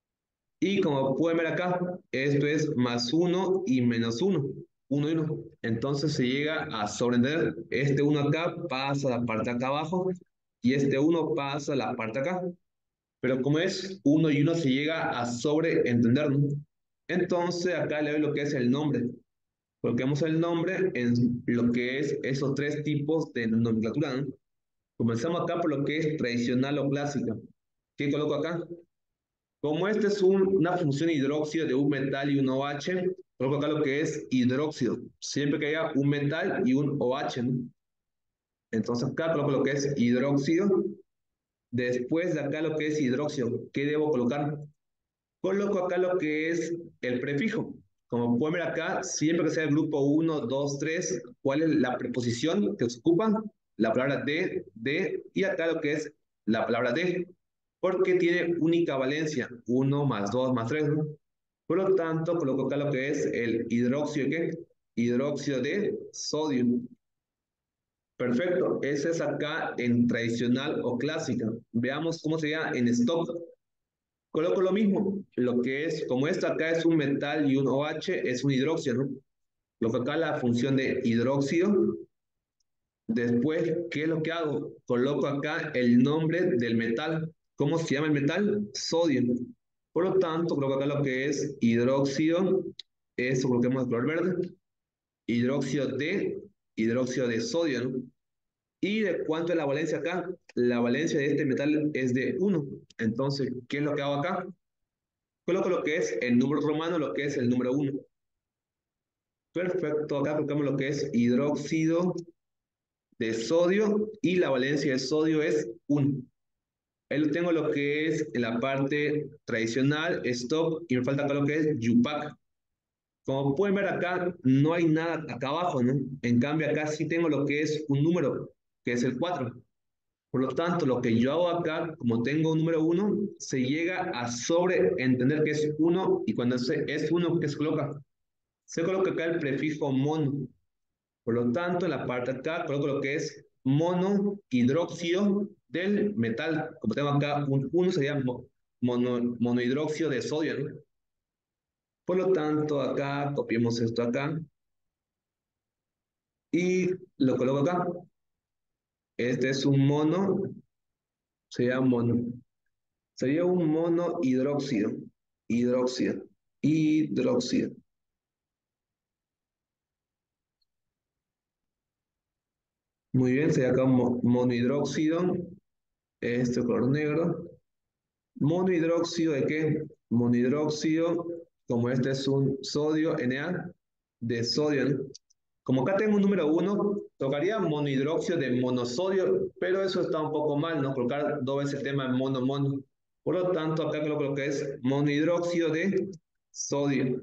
Y como pueden ver acá, esto es más uno y menos uno. Uno y uno. Entonces se llega a sobreentender. Este uno acá pasa a la parte de acá abajo y este uno pasa a la parte de acá. Pero como es uno y uno se llega a sobreentender, ¿no? Entonces acá le doy lo que es el nombre. Coloquemos el nombre en lo que es esos tres tipos de nomenclatura, ¿no? Comenzamos acá por lo que es tradicional o clásica. ¿Qué coloco acá? Como esta es una función hidróxido de un metal y un OH, coloco acá lo que es hidróxido. Siempre que haya un metal y un OH, ¿no? Entonces acá coloco lo que es hidróxido. Después de acá lo que es hidróxido, ¿qué debo colocar? Coloco acá lo que es el prefijo. Como pueden ver acá, siempre que sea el grupo uno, 2, 3, ¿cuál es la preposición que se ocupa? La palabra de, y acá lo que es la palabra de, porque tiene única valencia, uno más 2 más 3, ¿no? Por lo tanto, coloco acá lo que es el hidróxido, ¿qué? Hidróxido de sodio. Perfecto, ese es acá en tradicional o clásica. Veamos cómo sería en stock. Coloco lo mismo, lo que es, como esto acá es un metal y un OH, es un hidróxido, ¿no? Lo que acá la función de hidróxido. Después, ¿qué es lo que hago? Coloco acá el nombre del metal. ¿Cómo se llama el metal? Sodio. Por lo tanto, coloco acá lo que es hidróxido, eso coloquemos de color verde, hidróxido de sodio, ¿no? ¿Y de cuánto es la valencia acá? La valencia de este metal es de 1. Entonces, ¿qué es lo que hago acá? Coloco lo que es el número romano, lo que es el número 1. Perfecto, acá colocamos lo que es hidróxido de sodio y la valencia de sodio es 1. Ahí tengo lo que es en la parte tradicional, stock, y me falta acá lo que es Yupac. Como pueden ver acá, no hay nada acá abajo, ¿no? En cambio acá sí tengo lo que es un número, que es el 4. Por lo tanto, lo que yo hago acá, como tengo un número 1, se llega a sobreentender que es 1 y cuando es 1, ¿qué se coloca? Se coloca acá el prefijo mono. Por lo tanto, en la parte de acá coloco lo que es monohidróxido del metal. Como tengo acá un 1, sería monohidróxido de sodio, ¿no? Por lo tanto, acá copiemos esto acá y lo coloco acá. Este es un mono, sería mono, sería un monohidróxido, hidróxido, hidróxido. Muy bien, sería acá un monohidróxido, este color negro. Monohidróxido de qué? Monohidróxido, como este es un sodio Na, de sodio, ¿no? Como acá tengo un número 1, tocaría monohidróxido de monosodio, pero eso está un poco mal, ¿no? Colocar dos veces el tema mono. Por lo tanto, acá coloco lo que es monohidróxido de sodio.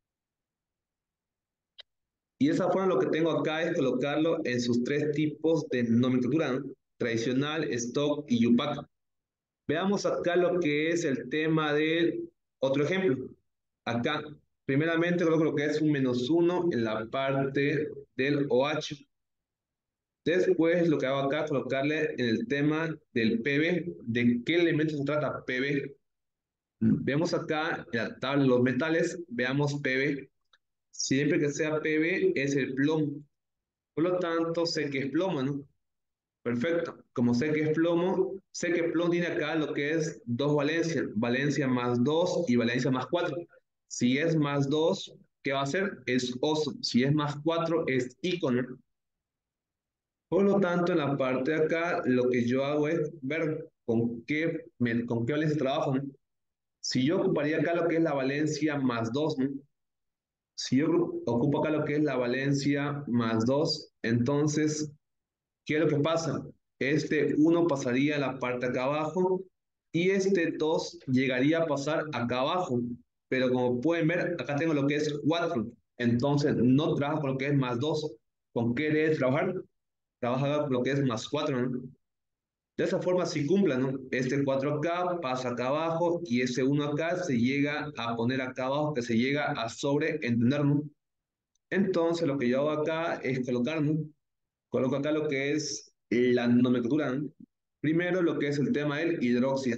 Y esa forma lo que tengo acá es colocarlo en sus tres tipos de nomenclatura, ¿no? Tradicional, stock y UPAC. Veamos acá lo que es el tema de otro ejemplo. Acá, primeramente coloco lo que es un -1 en la parte del OH. Después lo que hago acá es colocarle en el tema del PB. ¿De qué elemento se trata PB? Vemos acá en la tabla de los metales, veamos PB. Siempre que sea PB es el plomo. Por lo tanto, sé que es plomo, ¿no? Perfecto. Como sé que es plomo, sé que plomo tiene acá lo que es dos valencias, valencia más 2 y valencia más 4. Si es más 2, ¿qué va a ser? Es oso. Si es más 4, es ícono. Por lo tanto, en la parte de acá, lo que yo hago es ver con qué valencia trabajo, ¿no? Si yo ocuparía acá lo que es la valencia más 2, ¿no? Si yo ocupo acá lo que es la valencia más 2, entonces ¿qué es lo que pasa? Este 1 pasaría a la parte acá abajo y este 2 llegaría a pasar acá abajo. Pero como pueden ver, acá tengo lo que es 4. Entonces no trabajo con lo que es más 2. ¿Con qué debe trabajar? Trabaja con lo que es más 4, ¿no? De esa forma sí cumpla, ¿no? Este 4 acá pasa acá abajo y ese 1 acá se llega a poner acá abajo, que se llega a sobreentender, ¿no? Entonces lo que yo hago acá es colocar, ¿no? Coloco acá lo que es la nomenclatura, ¿no? Primero lo que es el tema del hidróxido.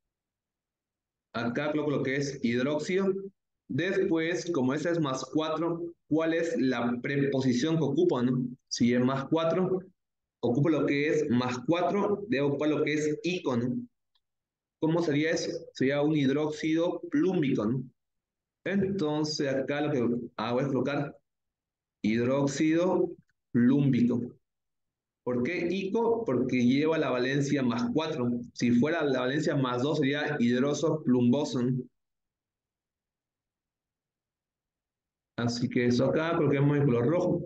Acá coloco lo que es hidróxido. Después, como ese es más 4, ¿cuál es la preposición que ocupo, no? Si es más 4, ocupo lo que es más 4, debo ocupar lo que es icono. ¿Cómo sería eso? Sería un hidróxido plúmbico, ¿no? Entonces acá lo que hago es colocar hidróxido plúmbico. ¿Por qué ICO? Porque lleva la valencia más 4. Si fuera la valencia más 2 sería hidroso plumboso, ¿no? Así que eso acá coloquemos en color rojo.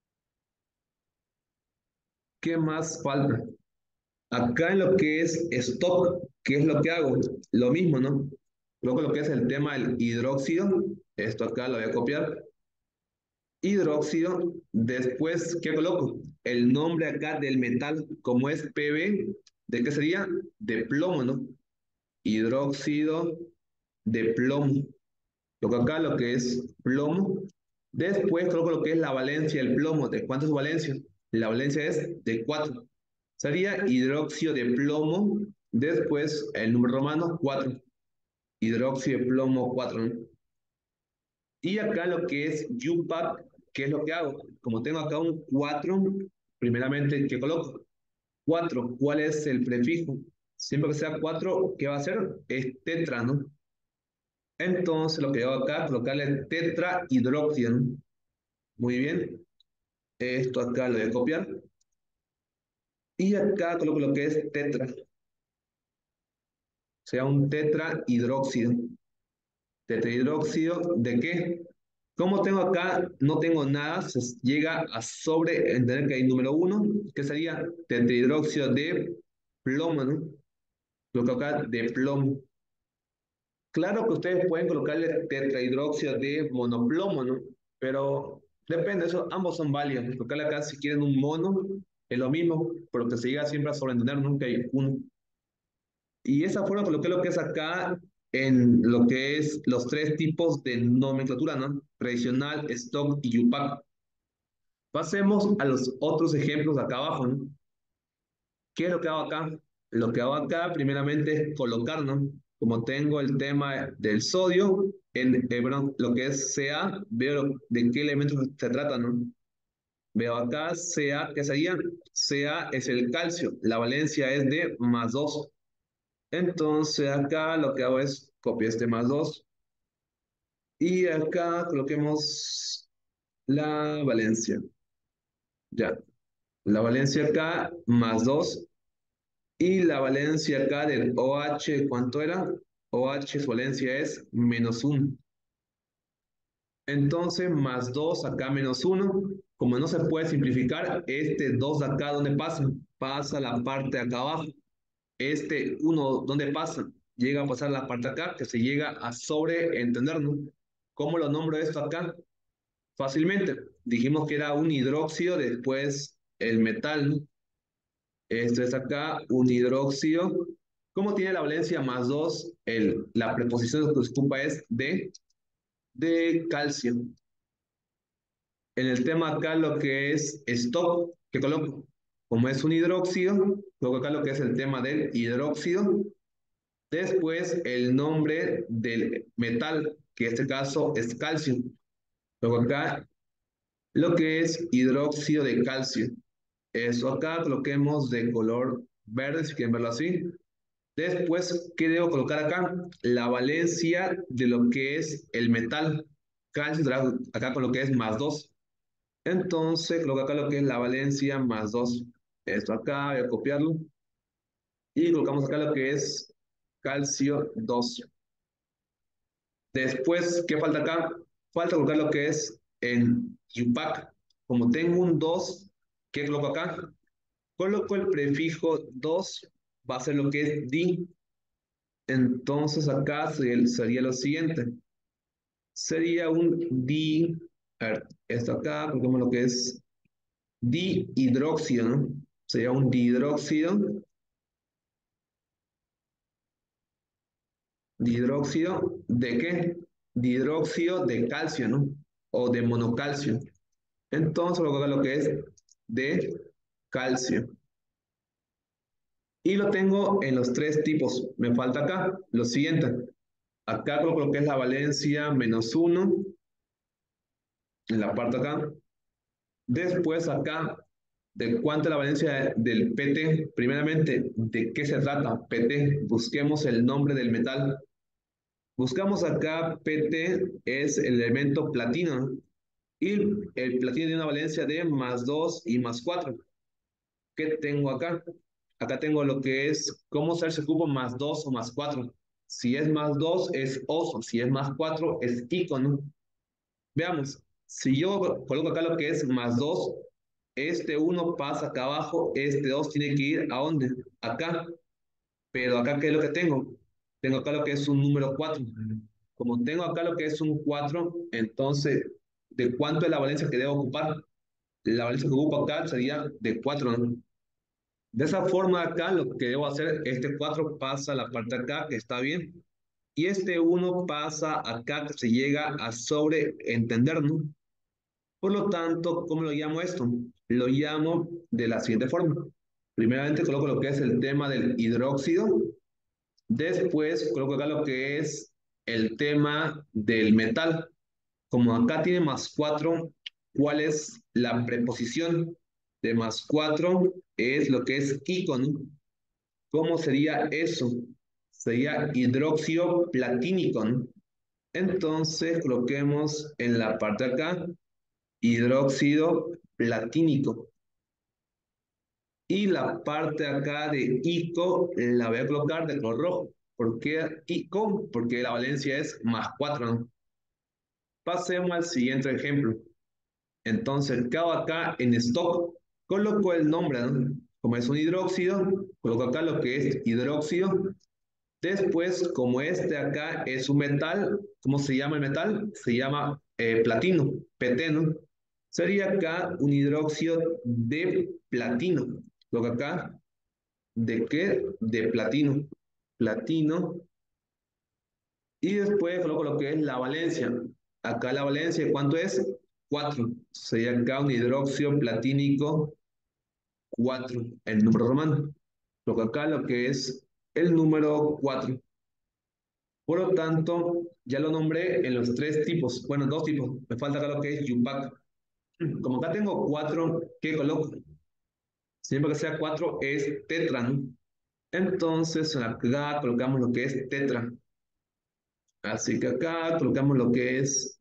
¿Qué más falta? Acá en lo que es stock, ¿qué es lo que hago? Lo mismo, ¿no? Coloco lo que es el tema del hidróxido. Esto acá lo voy a copiar. Hidróxido. Después, ¿qué coloco? El nombre acá del metal, como es PB, ¿de qué sería? De plomo, ¿no? Hidróxido de plomo. Coloco acá lo que es plomo. Después coloco lo que es la valencia del plomo. ¿De cuánto es su valencia? La valencia es de 4. Sería hidróxido de plomo, después el número romano 4. Hidróxido de plomo 4, ¿no? Y acá lo que es UPAC, ¿qué es lo que hago? Como tengo acá un 4, primeramente, ¿qué coloco? 4, ¿cuál es el prefijo? Siempre que sea 4, ¿qué va a hacer? Es tetra, ¿no? Entonces lo que hago acá, colocarle tetrahidróxido, ¿no? Muy bien, esto acá lo voy a copiar. Y acá coloco lo que es tetra, sea un tetrahidróxido. ¿Tetrahidróxido de qué? Como tengo acá, no tengo nada, se llega a sobreentender que hay número uno, que sería tetrahidróxido de plomo, ¿no? Lo que acá de plomo. Claro que ustedes pueden colocarle tetrahidróxido de monoplomo, ¿no? Pero depende, eso, ambos son válidos. Colocarle acá si quieren un mono, es lo mismo, pero que se llega siempre a sobreentender, nunca hay uno. Y esa forma coloqué lo que es acá en lo que es los tres tipos de nomenclatura, ¿no? Tradicional, stock y UPAC. Pasemos a los otros ejemplos acá abajo, ¿no? ¿Qué es lo que hago acá? Lo que hago acá primeramente es colocar, ¿no? Como tengo el tema del sodio, perdón, lo que es Ca, veo de qué elementos se trata, ¿no? Veo acá Ca, ¿qué sería? Ca es el calcio, la valencia es de +2. Entonces acá lo que hago es copiar este +2 y acá coloquemos la valencia. Ya, la valencia acá +2 y la valencia acá del OH, ¿cuánto era? OH, su valencia es -1. Entonces, +2 acá -1. Como no se puede simplificar, este 2 de acá, ¿dónde pasa? Pasa a la parte de acá abajo. Este 1, ¿dónde pasa? Llega a pasar la parte de acá, que se llega a sobreentender, ¿no? ¿Cómo lo nombro esto acá? Fácilmente. Dijimos que era un hidróxido, después el metal, ¿no? Esto es acá un hidróxido. ¿Cómo tiene la valencia +2? La preposición que se ocupa es de calcio. En el tema acá lo que es stock, que coloco, como es un hidróxido, coloco acá lo que es el tema del hidróxido. Después el nombre del metal, que en este caso es calcio. Luego acá lo que es hidróxido de calcio. Eso acá coloquemos de color verde, si quieren verlo así. Después, ¿qué debo colocar acá? La valencia de lo que es el metal. Calcio, acá con lo que es +2. Entonces, coloco acá lo que es la valencia +2. Esto acá, voy a copiarlo. Y colocamos acá lo que es calcio 2. Después, ¿qué falta acá? Falta colocar lo que es en UPAC. Como tengo un 2, ¿qué coloco acá? Coloco el prefijo 2, va a ser lo que es di. Entonces acá sería lo siguiente. Sería un di, a ver, esto acá, coloquemos lo que es dihidróxido, ¿no? Sería un dihidróxido, dihidróxido ¿de qué? Dihidróxido de calcio, ¿no? O de monocalcio. Entonces coloco acá lo que es de calcio. Y lo tengo en los tres tipos. Me falta acá lo siguiente. Acá coloco lo que es la valencia -1 en la parte acá. Después acá, ¿de cuánto es la valencia del PT? Primeramente, ¿de qué se trata? PT, busquemos el nombre del metal. Buscamos acá, PT es el elemento platino, ¿no? Y el platino tiene una valencia de +2 y +4. ¿Qué tengo acá? Acá tengo lo que es, ¿cómo saber si ocupo +2 o +4? Si es +2 es oso, si es +4 es ícono. Veamos, si yo coloco acá lo que es +2, este uno pasa acá abajo, este 2 tiene que ir ¿a dónde? Acá. Pero acá, ¿qué es lo que tengo? Tengo acá lo que es un número 4. Como tengo acá lo que es un 4, entonces, ¿de cuánto es la valencia que debo ocupar? La valencia que ocupo acá sería de 4, ¿no? De esa forma acá lo que debo hacer, este 4 pasa a la parte de acá, que está bien, y este uno pasa acá, que se llega a sobreentender, ¿no? Por lo tanto, ¿cómo lo llamo esto? Lo llamo de la siguiente forma. Primeramente coloco lo que es el tema del hidróxido. Después coloco acá lo que es el tema del metal. Como acá tiene más 4, ¿cuál es la preposición de más 4? Es lo que es icono. ¿Cómo sería eso? Sería hidróxido platínico, ¿no? Entonces coloquemos en la parte de acá hidróxido platínico. Y la parte acá de ico la voy a colocar de color rojo. ¿Por qué ico? Porque la valencia es más 4, ¿no? Pasemos al siguiente ejemplo. Entonces, acabo acá en stock, coloco el nombre, ¿no? Como es un hidróxido, coloco acá lo que es hidróxido. Después, como este acá es un metal, ¿cómo se llama el metal? Se llama platino, PT, ¿no? Sería acá un hidróxido de platino. Coloco acá, ¿de qué? De platino. Platino. Y después coloco lo que es la valencia. Acá la valencia, ¿cuánto es? 4. Sería acá un hidróxido platínico 4, el número romano. Coloco acá lo que es el número 4. Por lo tanto, ya lo nombré en los 3 tipos. Bueno, 2 tipos. Me falta acá lo que es Yupac. Como acá tengo 4, ¿qué coloco? Siempre que sea 4 es tetra, ¿no? Entonces, acá colocamos lo que es tetra. Así que acá colocamos lo que es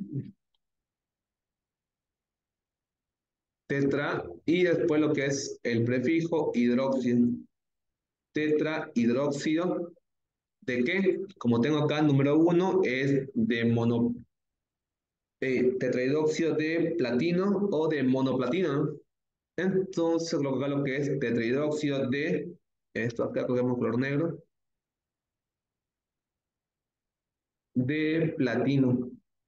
tetra y después lo que es el prefijo hidróxido. Tetrahidróxido. ¿De qué? Como tengo acá el número 1, es de tetrahidróxido de platino o de monoplatino, ¿no? Entonces, coloco acá lo que es tetrahidróxido de, esto acá cogemos color negro, de platino.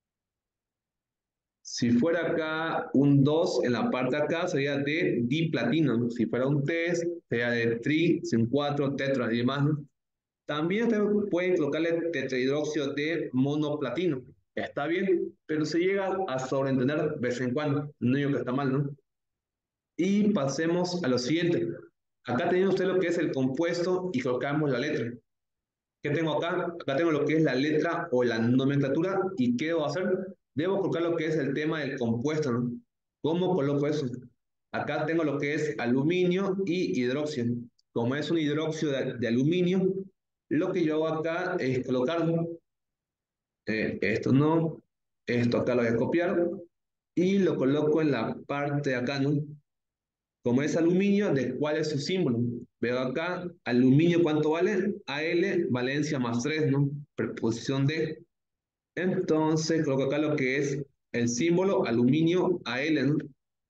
Si fuera acá un 2 en la parte de acá, sería de diplatino, ¿no? Si fuera un 3, sería de tri, si un 4, tetra y demás, ¿no? También ustedes pueden colocarle tetrahidróxido de monoplatino. Está bien, pero se llega a sobreentender de vez en cuando. No digo que está mal, ¿no? Y pasemos a lo siguiente. Acá tiene usted lo que es el compuesto y colocamos la letra. ¿Qué tengo acá? Acá tengo lo que es la letra o la nomenclatura. ¿Y qué debo hacer? Debo colocar lo que es el tema del compuesto, ¿no? ¿Cómo coloco eso? Acá tengo lo que es aluminio y hidróxido. Como es un hidróxido de aluminio, lo que yo hago acá es colocar esto no, esto acá lo voy a copiar y lo coloco en la parte de acá, ¿no? Como es aluminio, ¿de cuál es su símbolo? Veo acá, aluminio, ¿cuánto vale? AL, valencia más 3, ¿no? Preposición de. Entonces, coloco acá lo que es el símbolo aluminio AL, ¿no?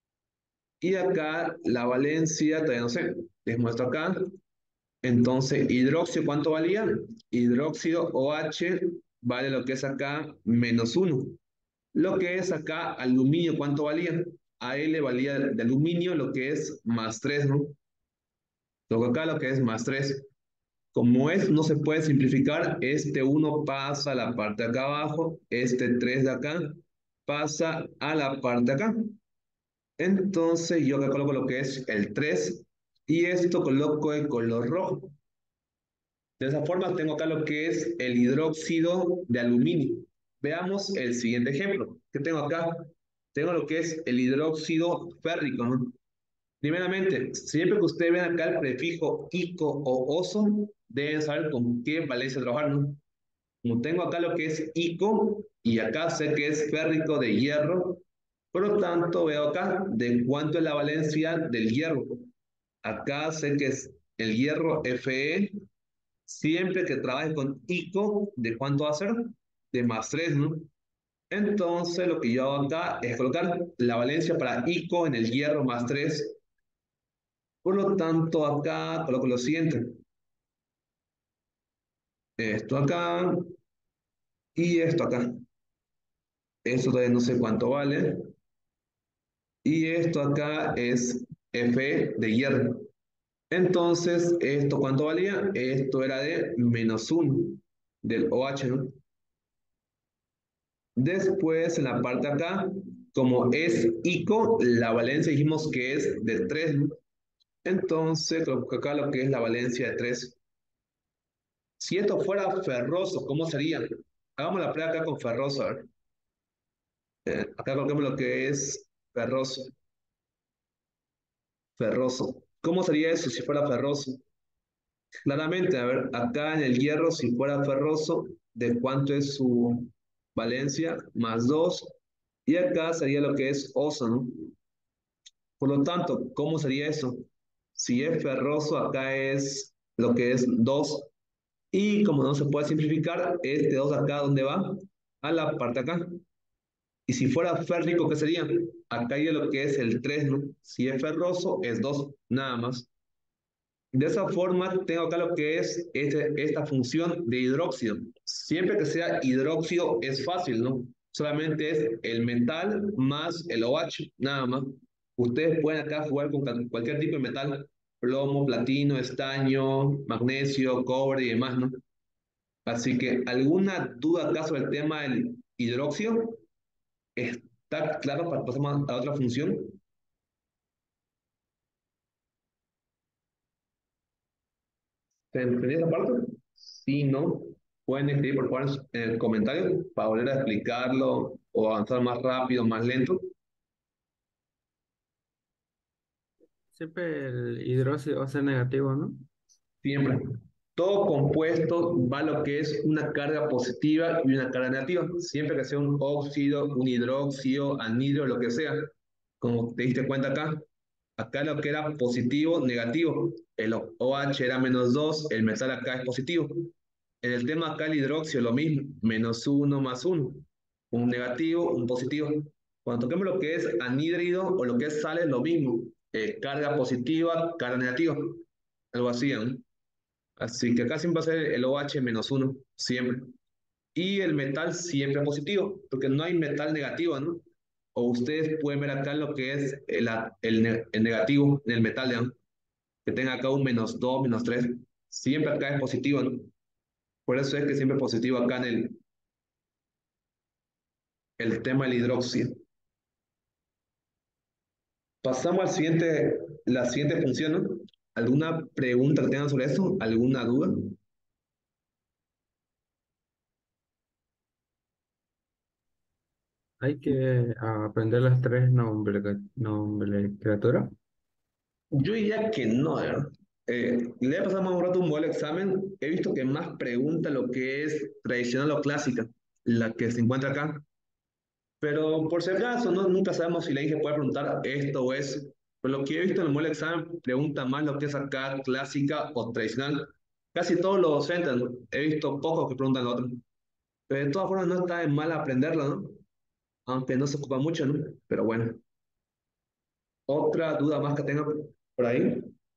Y acá la valencia, todavía no sé, les muestro acá. Entonces, hidróxido, ¿cuánto valía? Hidróxido OH vale lo que es acá -1. Lo que es acá aluminio, ¿cuánto valía? AL valía de aluminio lo que es más 3, ¿no? Luego acá lo que es más 3. Como es, no se puede simplificar, este 1 pasa a la parte de acá abajo, este 3 de acá pasa a la parte de acá. Entonces yo acá coloco lo que es el 3 y esto coloco el color rojo. De esa forma tengo acá lo que es el hidróxido de aluminio. Veamos el siguiente ejemplo. ¿Qué tengo acá? Tengo lo que es el hidróxido férrico, ¿no? Primeramente, siempre que ustedes ven acá el prefijo ico o oso, deben saber con qué valencia trabajar, ¿no? Como tengo acá lo que es ico y acá sé que es férrico de hierro, por lo tanto veo acá de cuánto es la valencia del hierro. Acá sé que es el hierro Fe, siempre que trabaje con ico, ¿de cuánto va a ser? De más 3, ¿no? Entonces lo que yo hago acá es colocar la valencia para ico en el hierro más 3. Por lo tanto, acá coloco lo siguiente. Esto acá y esto acá. Esto todavía no sé cuánto vale. Y esto acá es Fe de hierro. Entonces, ¿esto cuánto valía? Esto era de -1 del OH, ¿no? Después, en la parte de acá, como es ICO, la valencia dijimos que es de 3, ¿no? Entonces, coloco acá lo que es la valencia de 3. Si esto fuera ferroso, ¿cómo sería? Hagamos la prueba acá con ferroso, a ver. Acá coloquemos lo que es ferroso, ferroso. ¿Cómo sería eso si fuera ferroso? Claramente, a ver, acá en el hierro, si fuera ferroso, ¿de cuánto es su valencia? Más 2. Y acá sería lo que es oso, ¿no? Por lo tanto, ¿cómo sería eso? Si es ferroso, acá es lo que es 2. Y como no se puede simplificar, este 2 acá, ¿dónde va? A la parte acá. Y si fuera férrico, ¿qué sería? Acá hay lo que es el 3, ¿no? Si es ferroso, es 2, nada más. De esa forma, tengo acá lo que es esta función de hidróxido. Siempre que sea hidróxido es fácil, ¿no? Solamente es el metal más el OH, nada más. Ustedes pueden acá jugar con cualquier tipo de metal, plomo, platino, estaño, magnesio, cobre y demás, ¿no? Así que, ¿alguna duda acá sobre el tema del hidróxido? ¿Está claro para pasar a otra función? ¿Se entendió esa parte? Si no, pueden escribir por favor en el comentario para volver a explicarlo o avanzar más rápido, más lento. Siempre el hidróxido va a ser negativo, ¿no? Siempre. Todo compuesto va a lo que es una carga positiva y una carga negativa. Siempre que sea un óxido, un hidróxido, anhidro, lo que sea. Como te diste cuenta acá, acá lo que era positivo, negativo. El OH era -2, el metal acá es positivo. En el tema acá el hidróxido lo mismo, -1 más 1. Un negativo, un positivo. Cuando toquemos lo que es anhídrido o lo que es sal es lo mismo. Carga positiva, carga negativa. Algo así, ¿no? Así que acá siempre va a ser el OH -1, siempre. Y el metal siempre positivo, porque no hay metal negativo, ¿no? O ustedes pueden ver acá lo que es el negativo en el metal, ¿no? Que tenga acá un -2, -3. Siempre acá es positivo, ¿no? Por eso es que siempre es positivo acá en el tema del hidróxido. Pasamos la siguiente función, ¿no? ¿Alguna pregunta que tengan sobre eso? ¿Alguna duda? Hay que aprender las tres nomenclaturas. Yo diría que no, de verdad. Le he pasado más un rato un buen examen. He visto que más pregunta lo que es tradicional o clásica, la que se encuentra acá. Pero por si acaso, ¿no? Nunca sabemos si la Inge puede preguntar esto o eso. Pero lo que he visto en el modelo examen pregunta más lo que es acá clásica o tradicional. Casi todos los docentes, ¿no? He visto pocos que preguntan lo otro. Pero de todas formas no está de mal aprenderlo, ¿no? Aunque no se ocupa mucho, ¿no? Pero bueno. Otra duda más que tengo por ahí.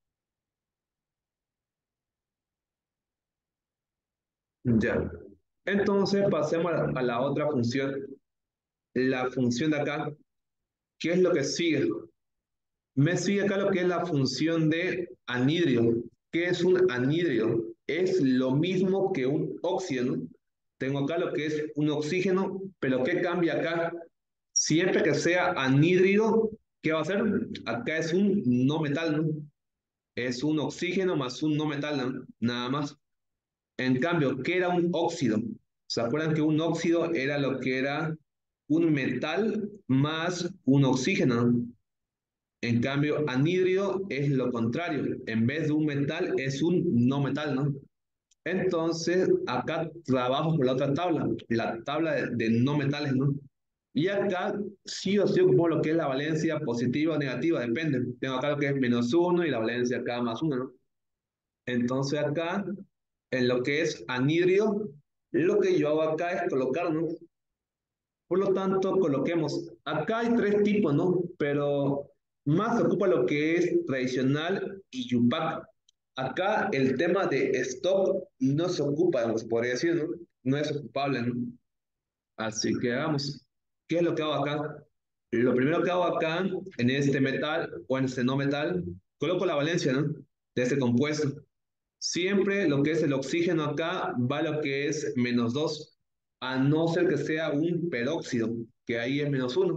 Ya. Entonces pasemos a la otra función. La función de acá, ¿qué es lo que sigue? Me sigue acá lo que es la función de anhidrio. ¿Qué es un anhidrio? Es lo mismo que un óxido, ¿no? Tengo acá lo que es un oxígeno, pero ¿qué cambia acá? Siempre que sea anhídrido, ¿qué va a hacer? Acá es un no metal, ¿no? Es un oxígeno más un no metal, ¿no? Nada más. En cambio, ¿qué era un óxido? ¿Se acuerdan que un óxido era lo que era un metal más un oxígeno? En cambio, anhídrido es lo contrario. En vez de un metal, es un no metal, ¿no? Entonces, acá trabajo por la otra tabla, la tabla de no metales, ¿no? Y acá sí o sí ocupo lo que es la valencia positiva o negativa, depende. Tengo acá lo que es -1 y la valencia acá +1, ¿no? Entonces acá, en lo que es anhídrido, lo que yo hago acá es colocar, ¿no? Por lo tanto, coloquemos, acá hay tres tipos, ¿no? Pero más se ocupa lo que es tradicional y Yupac. Acá el tema de stock no se ocupa, se podría decir, ¿no? No es ocupable, ¿no? Así que vamos. ¿Qué es lo que hago acá? Lo primero que hago acá, en este metal o en este no metal, coloco la valencia, ¿no? De este compuesto. Siempre lo que es el oxígeno acá va a lo que es -2, a no ser que sea un peróxido, que ahí es -1.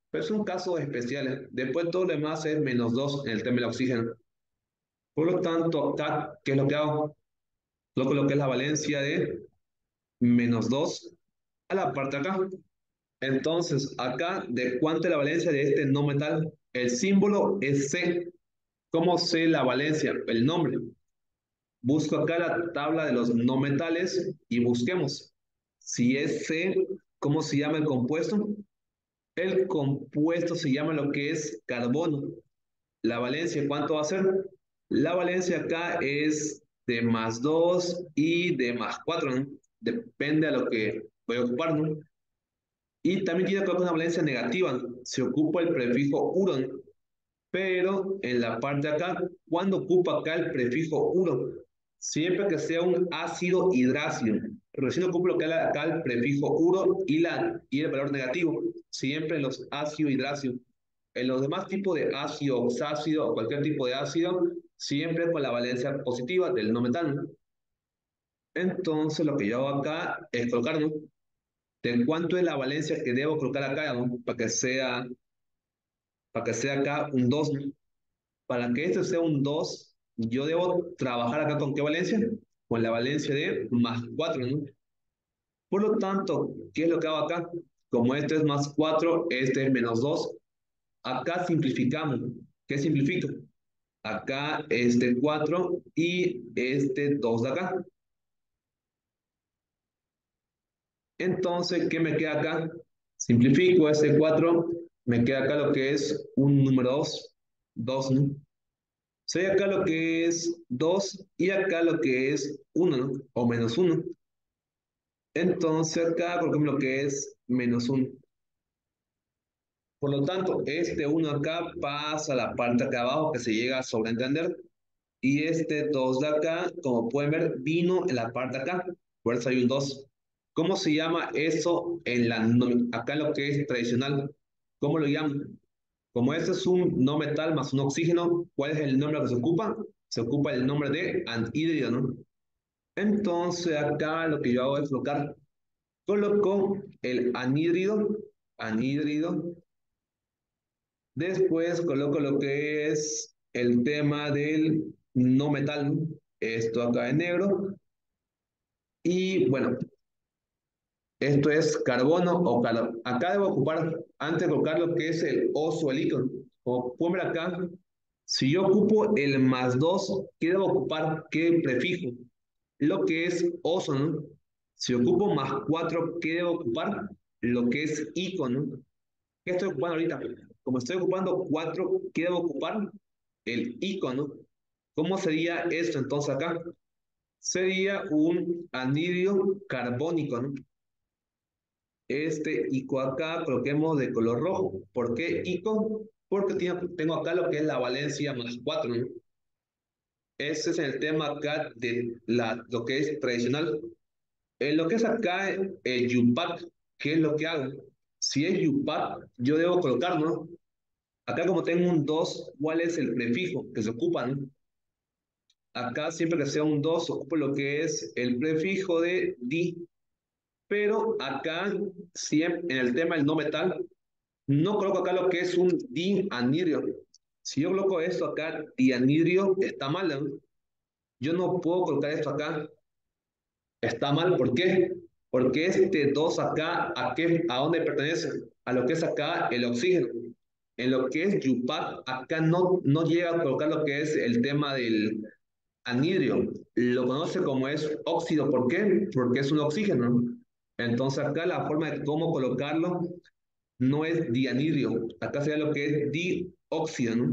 Pero son casos especiales. Después todo lo demás es -2 en el tema del oxígeno. Por lo tanto, acá, ¿qué es lo que hago? Coloco lo que es la valencia de -2 a la parte de acá. Entonces, acá, ¿de cuánto es la valencia de este no metal? El símbolo es C. ¿Cómo sé la valencia? El nombre. Busco acá la tabla de los no metales y busquemos. Si es C, ¿cómo se llama el compuesto? El compuesto se llama lo que es carbono. La valencia, ¿cuánto va a ser? La valencia acá es de +2 y de +4, ¿no? Depende a lo que voy a ocupar, ¿no? Y también tiene que ver con una valencia negativa, ¿no? Se ocupa el prefijo uron, pero en la parte de acá, ¿cuándo ocupa acá el prefijo uron? Siempre que sea un ácido hidrácido. Recién ocupo lo que es acá el prefijo uro y el valor negativo. Siempre en los ácidos hidráceos. En los demás tipos de ácido, oxácido o cualquier tipo de ácido, siempre con la valencia positiva del no metano. Entonces, lo que yo hago acá es colocar, ¿no? ¿De cuánto es la valencia que debo colocar acá, ¿no? Para que sea acá un 2, ¿no? Para que este sea un 2, yo debo trabajar acá con qué valencia? Con la valencia de +4, ¿no? Por lo tanto, ¿qué es lo que hago acá? Como este es +4, este es -2, acá simplificamos. ¿Qué simplifica? Acá este 4 y este 2 de acá. Entonces, ¿qué me queda acá? Simplifico ese 4, me queda acá lo que es un número 2, 2, ¿no? Soy acá lo que es 2 y acá lo que es 1, ¿no? O -1. Entonces acá colocamos lo que es -1. Por lo tanto, este 1 acá pasa a la parte de acá abajo que se llega a sobreentender. Y este 2 de acá, como pueden ver, vino en la parte de acá. Por eso hay un 2. ¿Cómo se llama eso acá en lo que es tradicional? ¿Cómo lo llaman? Como este es un no metal más un oxígeno, ¿cuál es el nombre que se ocupa? Se ocupa el nombre de anhídrido, ¿no? Entonces acá lo que yo hago es coloco el anhídrido, después coloco lo que es el tema del no metal, ¿no? Esto acá en negro, y bueno, esto es carbono o calor. Acá debo ocupar, antes de colocar lo que es el oso, el icono. Como pueden ver acá, si yo ocupo el +2, ¿qué debo ocupar? ¿Qué prefijo? Lo que es oso, ¿no? Si ocupo +4, ¿qué debo ocupar? Lo que es icono. ¿Qué estoy ocupando ahorita? Como estoy ocupando 4, ¿qué debo ocupar? El icono. ¿Cómo sería esto entonces acá? Sería un anhídrido carbónico, ¿no? Este ico acá coloquemos de color rojo. ¿Por qué ico? Porque tengo acá lo que es la valencia +4, ¿no? Ese es el tema acá de lo que es tradicional. En lo que es acá el Yupac, ¿qué es lo que hago? Si es Yupac, yo debo colocar, ¿no? Acá como tengo un 2, ¿cuál es el prefijo que se ocupa, no? Acá siempre que sea un 2, ocupo lo que es el prefijo de di. Pero acá, siempre en el tema del no metal, no coloco acá lo que es un dianhidrio. Si yo coloco esto acá, dianhidrio, está mal, ¿no? Yo no puedo colocar esto acá. Está mal, ¿por qué? Porque este 2 acá, ¿a dónde pertenece? A lo que es acá el oxígeno. En lo que es Yupac, acá no llega a colocar lo que es el tema del anhidrio. Lo conoce como es óxido. ¿Por qué? Porque es un oxígeno. Entonces acá la forma de cómo colocarlo no es dianhidrio. Acá sería lo que es dióxido, ¿no?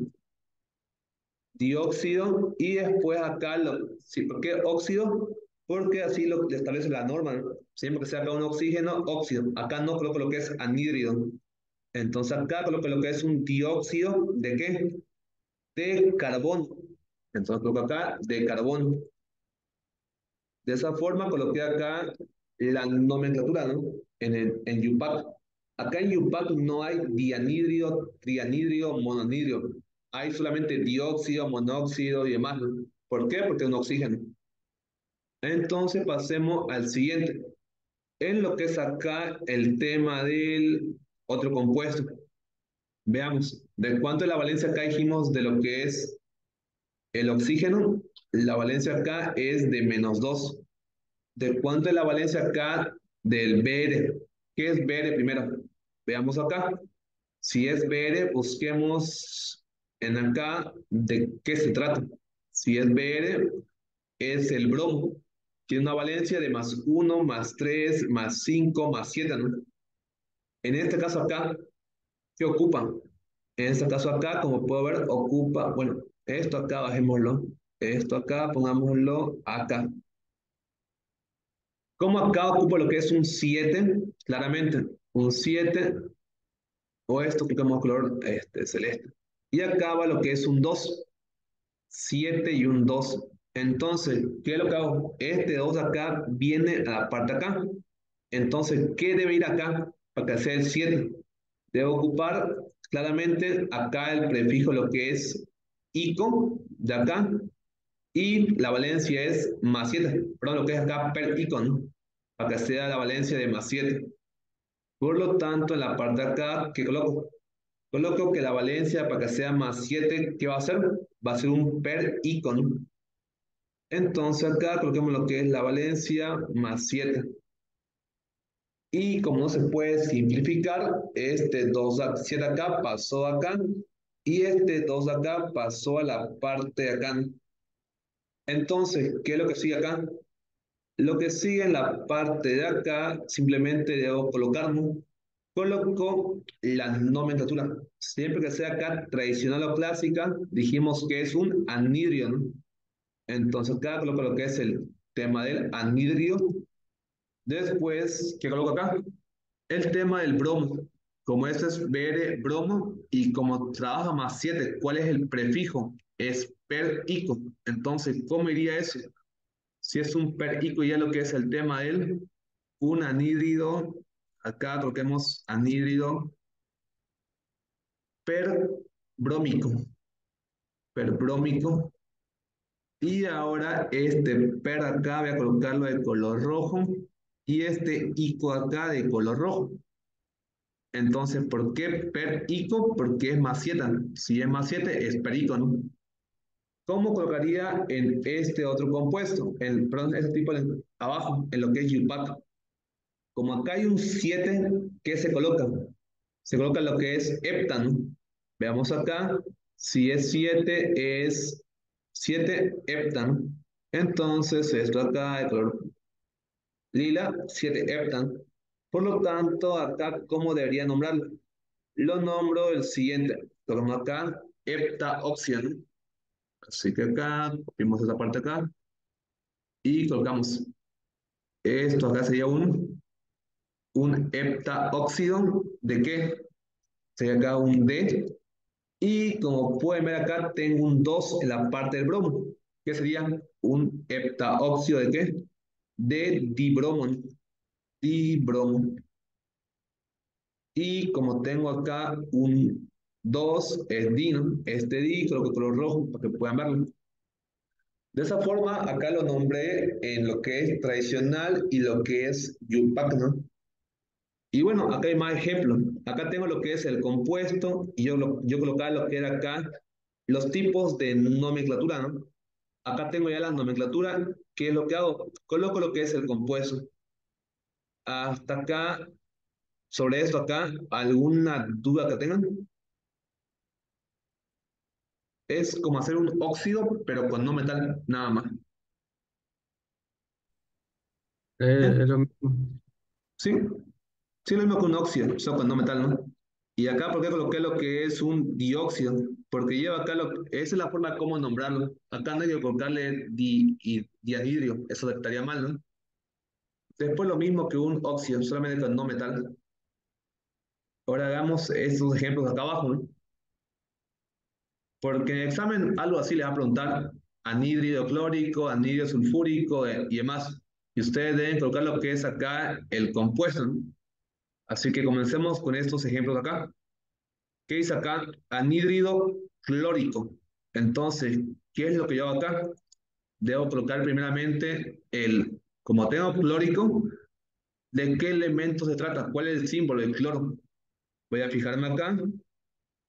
Dióxido y después acá, ¿sí? ¿Por qué óxido? Porque así lo establece la norma, ¿no? Siempre que sea acá un oxígeno, óxido. Acá no coloco lo que es anhídrido. Entonces acá coloco lo que es un dióxido ¿de qué? De carbono. Entonces coloco acá de carbono. De esa forma coloqué acá la nomenclatura, ¿no? En Yupac. Acá en Yupac no hay dianhídrido, trianhídrido, monanhídrido. Hay solamente dióxido, monóxido y demás, ¿no? ¿Por qué? Porque es un oxígeno. Entonces pasemos al siguiente. En lo que es acá el tema del otro compuesto. Veamos, ¿de cuánto es la valencia acá dijimos de lo que es el oxígeno? La valencia acá es de -2. ¿De cuánto es la valencia acá del Br? ¿Qué es Br primero? Veamos acá. Si es Br, busquemos en acá de qué se trata. Si es Br, es el bromo. Tiene una valencia de +1, +3, +5, +7, ¿no? En este caso acá, ¿qué ocupa? En este caso acá, como puedo ver, ocupa, bueno, esto acá bajémoslo, esto acá, pongámoslo acá. Como acá ocupa lo que es un 7, claramente, un 7, o esto que como color celeste. Y acá va lo que es un 2, 7 y un 2. Entonces, ¿qué es lo que hago? Este 2 acá viene a la parte acá. Entonces, ¿qué debe ir acá para que sea el 7? Debe ocupar claramente acá el prefijo, lo que es ico de acá, y la valencia es +7, perdón, lo que es acá per ico, ¿no? Para que sea la valencia de +7. Por lo tanto, en la parte de acá, ¿qué coloco? Coloco que la valencia para que sea +7, ¿qué va a hacer? Va a ser un per ico, ¿no? Entonces acá coloquemos lo que es la valencia +7. Y como no se puede simplificar, este 7 acá pasó acá y este 2 acá pasó a la parte de acá. Entonces, ¿qué es lo que sigue acá? Lo que sigue en la parte de acá, simplemente debo colocar, ¿no? Coloco la nomenclatura. Siempre que sea acá tradicional o clásica, dijimos que es un anhidrio, ¿no? Entonces acá coloco lo que es el tema del anhidrio. Después, ¿qué coloco acá? El tema del bromo. Como este es Br bromo y como trabaja +7, ¿cuál es el prefijo? Es per ico. Entonces, ¿cómo iría eso? Si es un per ico, ya lo que es el tema del un anhídrido, acá toquemos anhídrido per brómico, per brómico. Y ahora este per acá voy a colocarlo de color rojo y este ico acá de color rojo. Entonces, ¿por qué per ico? Porque es +7. Si es +7, es per ico, ¿no? ¿Cómo colocaría en este otro compuesto? Perdón, ese tipo de, abajo, en lo que es UPAC. Como acá hay un 7, ¿qué se coloca? Se coloca lo que es heptano. Veamos acá, si es 7, es 7 heptano. Entonces, esto acá de color lila, 7 heptano. Por lo tanto, acá, ¿cómo debería nombrarlo? Lo nombro el siguiente. Colocamos acá, heptaóxido. Así que acá, copiamos esa parte acá y colocamos. Esto acá sería un heptaóxido. ¿De qué? Sería acá un D. Y como pueden ver acá, tengo un 2 en la parte del bromo. ¿Qué sería? Un heptaóxido ¿de qué? De dibromo. Dibromo. Y como tengo acá un 2 es di, ¿no? Este di, coloco color rojo para que puedan verlo. De esa forma, acá lo nombré en lo que es tradicional y lo que es Yupac, ¿no? Y bueno, acá hay más ejemplos. Acá tengo lo que es el compuesto y yo colocaba lo que era acá los tipos de nomenclatura, ¿no? Acá tengo ya la nomenclatura. ¿Qué es lo que hago? Coloco lo que es el compuesto. Hasta acá, sobre esto acá, ¿alguna duda que tengan? Es como hacer un óxido, pero con no metal, nada más. ¿Eh? Es lo mismo. ¿Sí? Sí, lo mismo que un óxido, solo con no metal, ¿no? Y acá, ¿por qué coloqué lo que es un dióxido? Porque lleva acá, esa es la forma como nombrarlo. Acá no hay que colocarle dianhidrio, eso estaría mal, ¿no? Después lo mismo que un óxido, solamente con no metal. Ahora hagamos estos ejemplos acá abajo, ¿no? Porque en el examen algo así le va a preguntar anhídrido clórico, anhídrido sulfúrico y demás. Y ustedes deben colocar lo que es acá el compuesto, ¿no? Así que comencemos con estos ejemplos acá. ¿Qué dice acá? Anhídrido clórico. Entonces, ¿qué es lo que yo hago acá? Debo colocar primeramente como tengo clórico, ¿de qué elemento se trata? ¿Cuál es el símbolo del cloro? Voy a fijarme acá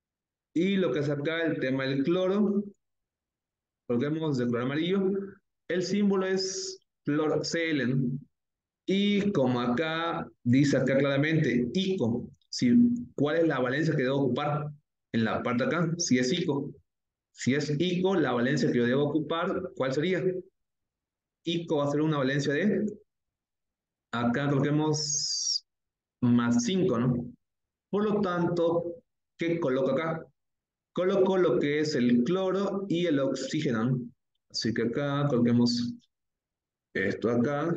Y lo que es acá el tema del cloro, coloquemos de color amarillo, el símbolo es cloro, Cl, ¿no? Y como acá dice acá claramente, ICO, si, ¿cuál es la valencia que debo ocupar? En la parte de acá, si es ICO. Si es ICO, la valencia que yo debo ocupar, ¿cuál sería? ICO va a ser una valencia de, acá coloquemos más 5, ¿no? Por lo tanto, ¿qué coloco acá? Coloco lo que es el cloro y el oxígeno, ¿no? Así que acá coloquemos esto acá,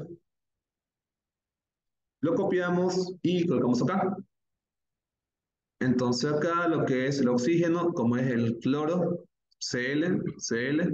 lo copiamos y colocamos acá. Entonces acá lo que es el oxígeno, como es el cloro, Cl,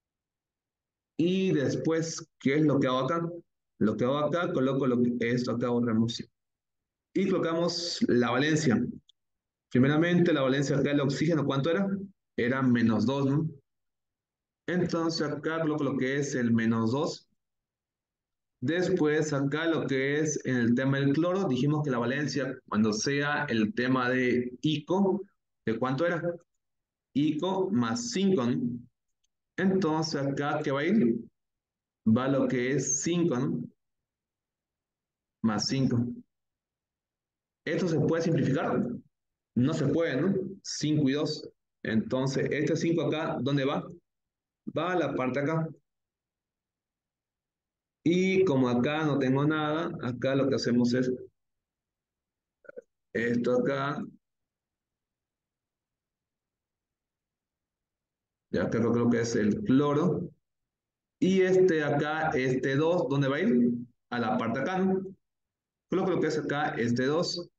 y después, ¿qué es lo que hago acá? Lo que hago acá, coloco lo que esto acá, borramos. Y colocamos la valencia. Primeramente, la valencia acá del oxígeno, ¿cuánto era? Era -2, ¿no? Entonces acá coloco lo que es el -2. Después acá lo que es en el tema del cloro, dijimos que la valencia, cuando sea el tema de ICO, ¿de cuánto era? ICO más 5, ¿no? Entonces acá, ¿qué va a ir? Va lo que es 5, ¿no? Más 5. ¿Esto se puede simplificar? No se puede, ¿no? 5 y 2. Entonces, este 5 acá, ¿dónde va? Va a la parte acá. Y como acá no tengo nada, acá lo que hacemos es esto acá, y acá creo que es el cloro. Y este acá, este 2, ¿dónde va a ir? A la parte acá, ¿no? Coloco lo que es acá, este 2.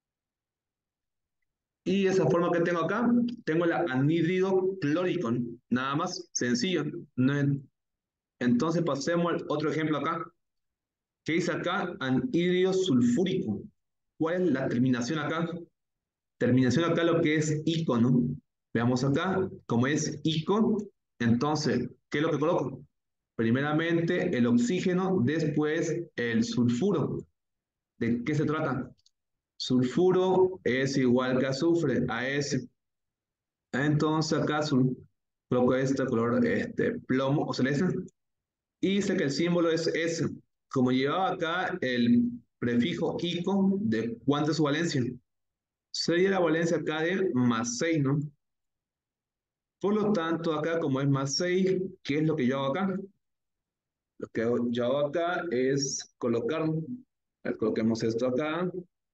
Y esa forma que tengo acá, tengo el anhídrido clórico, ¿no? Nada más, sencillo. No es- Entonces pasemos al otro ejemplo acá. ¿Qué dice acá? Anhídrido sulfúrico. ¿Cuál es la terminación acá? Terminación acá lo que es ico, ¿no? Veamos acá, como es ico, entonces, ¿qué es lo que coloco? Primeramente el oxígeno, después el sulfuro. ¿De qué se trata? Sulfuro es igual que azufre, AS. Entonces acá coloco este color plomo o celeste y dice que el símbolo es S. Como llevaba acá el prefijo ico, ¿de cuánto es su valencia? Sería la valencia acá de más 6, ¿no? Por lo tanto, acá como es más 6, ¿qué es lo que yo hago acá? Lo que yo hago acá es colocar, coloquemos esto acá,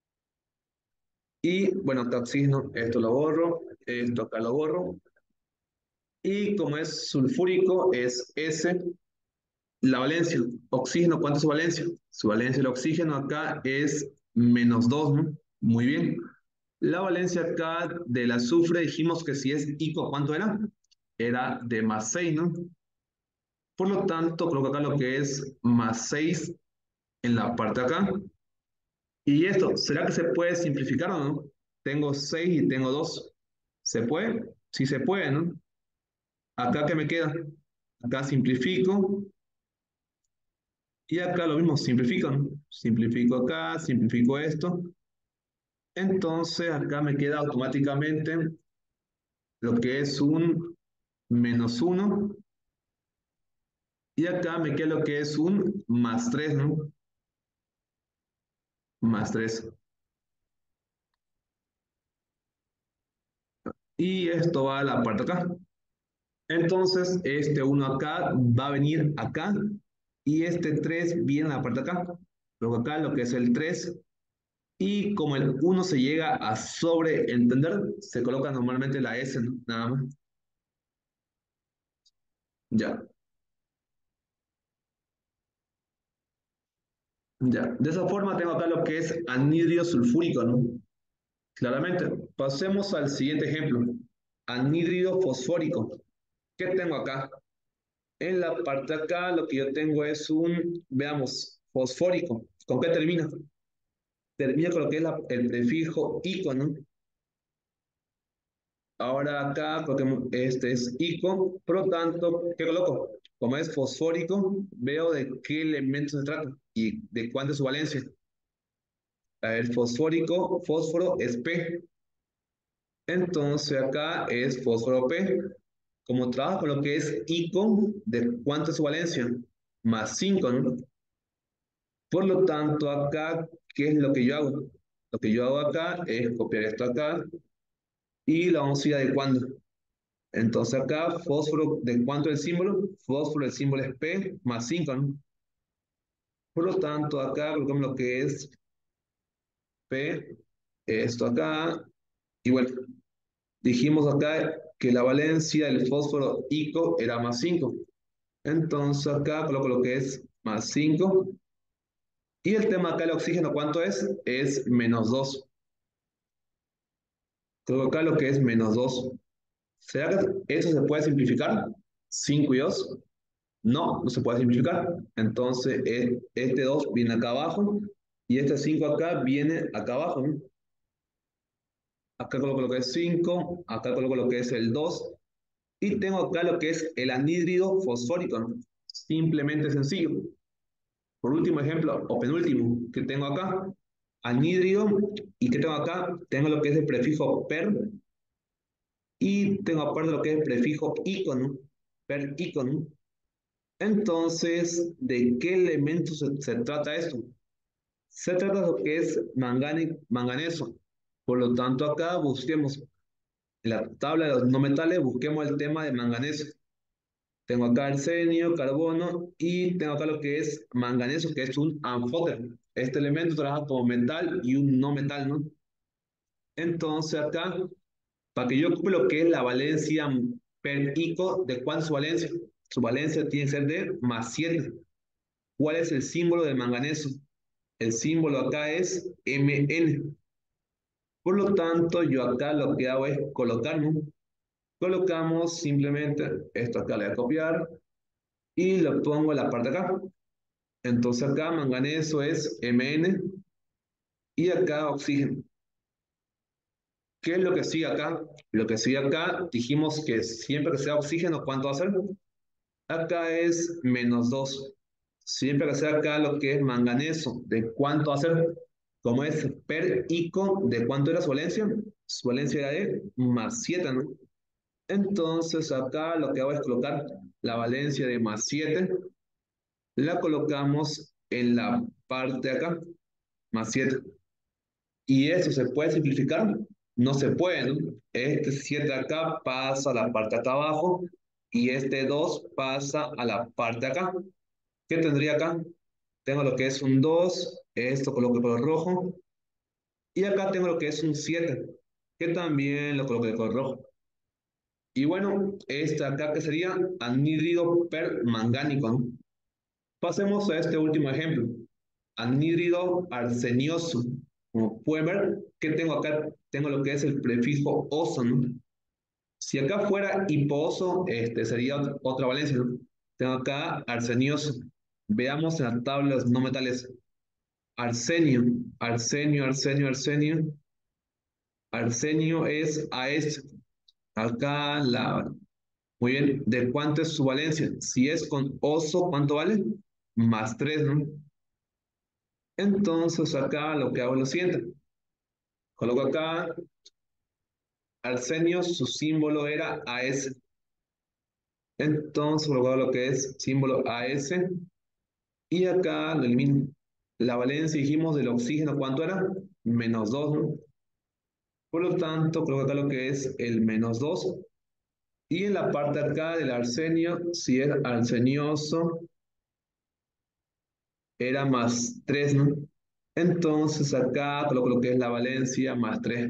y bueno, acá oxígeno, esto lo borro, esto acá lo borro, y como es sulfúrico, es S, la valencia, oxígeno, ¿cuánto es su valencia? Su valencia del oxígeno acá es -2, ¿no? Muy bien. La valencia acá del azufre dijimos que si es ICO, ¿cuánto era? Era de más 6, ¿no? Por lo tanto, coloco acá lo que es más 6 en la parte de acá. Y esto, ¿será que se puede simplificar o no? Tengo 6 y tengo 2. ¿Se puede? Sí se puede, ¿no? Acá, ¿qué me queda? Acá simplifico. Y acá lo mismo, simplifico, ¿no? Simplifico acá, simplifico esto. Entonces, acá me queda automáticamente lo que es un -1. Y acá me queda lo que es un más 3, ¿no? Más 3. Y esto va a la parte acá. Entonces, este uno acá va a venir acá y este 3 viene a la parte de acá. Luego acá lo que es el 3 y como el uno se llega a sobreentender, se coloca normalmente la S, ¿no? Nada más. Ya, ya. De esa forma tengo acá lo que es anhidrio sulfúrico, ¿no? Claramente. Pasemos al siguiente ejemplo. Anhídrido fosfórico. ¿Qué tengo acá? En la parte de acá lo que yo tengo es un, veamos, fosfórico. ¿Con qué termina? Termina con lo que es el prefijo ico, ¿no? Ahora acá, porque este es ico, por lo tanto, ¿qué coloco? Como es fosfórico, veo de qué elemento se trata y de cuánto es su valencia. El fosfórico, fósforo es P. Entonces acá es fósforo P. Como trabaja con lo que es ICO, ¿de cuánto es su valencia? Más 5, ¿no? Por lo tanto, acá, ¿qué es lo que yo hago? Lo que yo hago acá es copiar esto acá y la vamos a ir adecuando. Entonces acá, fósforo, ¿de cuánto es el símbolo? Fósforo, el símbolo es P más 5, ¿no? Por lo tanto, acá colocamos lo que es P, esto acá, y bueno, dijimos acá que la valencia del fósforo ICO era más 5. Entonces acá coloco lo que es más 5. Y el tema acá, el oxígeno, ¿cuánto es? Es menos 2. Coloco acá lo que es menos 2. ¿Será que eso se puede simplificar? 5 y 2. No, no se puede simplificar. Entonces, este 2 viene acá abajo y este 5 acá viene acá abajo, ¿no? Acá coloco lo que es 5, acá coloco lo que es el 2 y tengo acá lo que es el anhídrido fosfórico, ¿no? Simplemente sencillo. Por último ejemplo, o penúltimo, que tengo acá, anhídrido, y que tengo acá, tengo lo que es el prefijo per, y tengo aparte lo que es el prefijo ícono, per ícono. Entonces, ¿de qué elemento se trata esto? Se trata de lo que es manganeso. Por lo tanto, acá busquemos en la tabla de los no metales, busquemos el tema de manganeso. Tengo acá arsenio, carbono y tengo acá lo que es manganeso, que es un anfóter. Este elemento trabaja como metal y un no metal, ¿no? Entonces acá, para que yo ocupe lo que es la valencia per ico, ¿de cuánto es su valencia? Su valencia tiene que ser de más 7. ¿Cuál es el símbolo de manganeso? El símbolo acá es Mn. Por lo tanto, yo acá lo que hago es colocar, ¿no? Colocamos simplemente esto acá, le voy a copiar y lo pongo en la parte de acá. Entonces acá manganeso es Mn y acá oxígeno. ¿Qué es lo que sigue acá? Lo que sigue acá, dijimos que siempre que sea oxígeno, ¿cuánto va a ser? Acá es menos 2. Siempre que sea acá lo que es manganeso, ¿de cuánto va a ser? Como es per ico, ¿de cuánto era su valencia? Su valencia era de más 7, ¿no? Entonces acá lo que hago es colocar la valencia de más 7, la colocamos en la parte de acá, más 7. ¿Y eso se puede simplificar? No se puede, ¿no? Este 7 acá pasa a la parte de acá abajo y este 2 pasa a la parte de acá. ¿Qué tendría acá? Tengo lo que es un 2, esto coloco de color rojo, y acá tengo lo que es un 7, que también lo coloco de color rojo. Y bueno, esta acá que sería anhídrido permangánico, ¿no? Pasemos a este último ejemplo, anhídrido arsenioso. Como pueden ver, ¿qué tengo acá? Tengo lo que es el prefijo oso, ¿no? Si acá fuera hiposo, sería otra valencia, ¿no? Tengo acá arsenioso. Veamos en la tabla de los no metales. Arsenio, arsenio, arsenio, arsenio. Arsenio es AS. Acá la... Muy bien, ¿de cuánto es su valencia? Si es con oso, ¿cuánto vale? Más 3, ¿no? Entonces acá lo que hago es lo siguiente. Coloco acá, Arsenio, su símbolo era AS. Entonces coloco lo que es símbolo AS. Y acá lo elimino. La valencia, dijimos, del oxígeno, ¿cuánto era? Menos 2, ¿no? Por lo tanto, coloco acá lo que es el menos 2. Y en la parte de acá del arsenio, si es arsenioso, era más 3, ¿no? Entonces acá coloco lo que es la valencia más 3.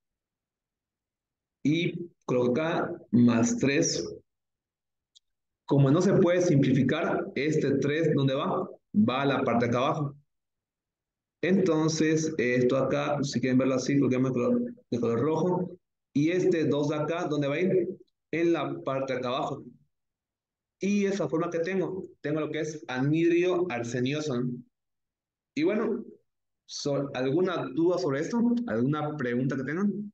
Y coloco acá más 3. Como no se puede simplificar, este 3, ¿dónde va? Va a la parte de acá abajo. Entonces, esto acá, si quieren verlo así, coloquemos de color rojo. Y este 2 de acá, ¿dónde va a ir? En la parte de acá abajo. Y esa forma que tengo lo que es anhídrido arsenioso, ¿no? Y bueno, ¿alguna duda sobre esto? ¿Alguna pregunta que tengan?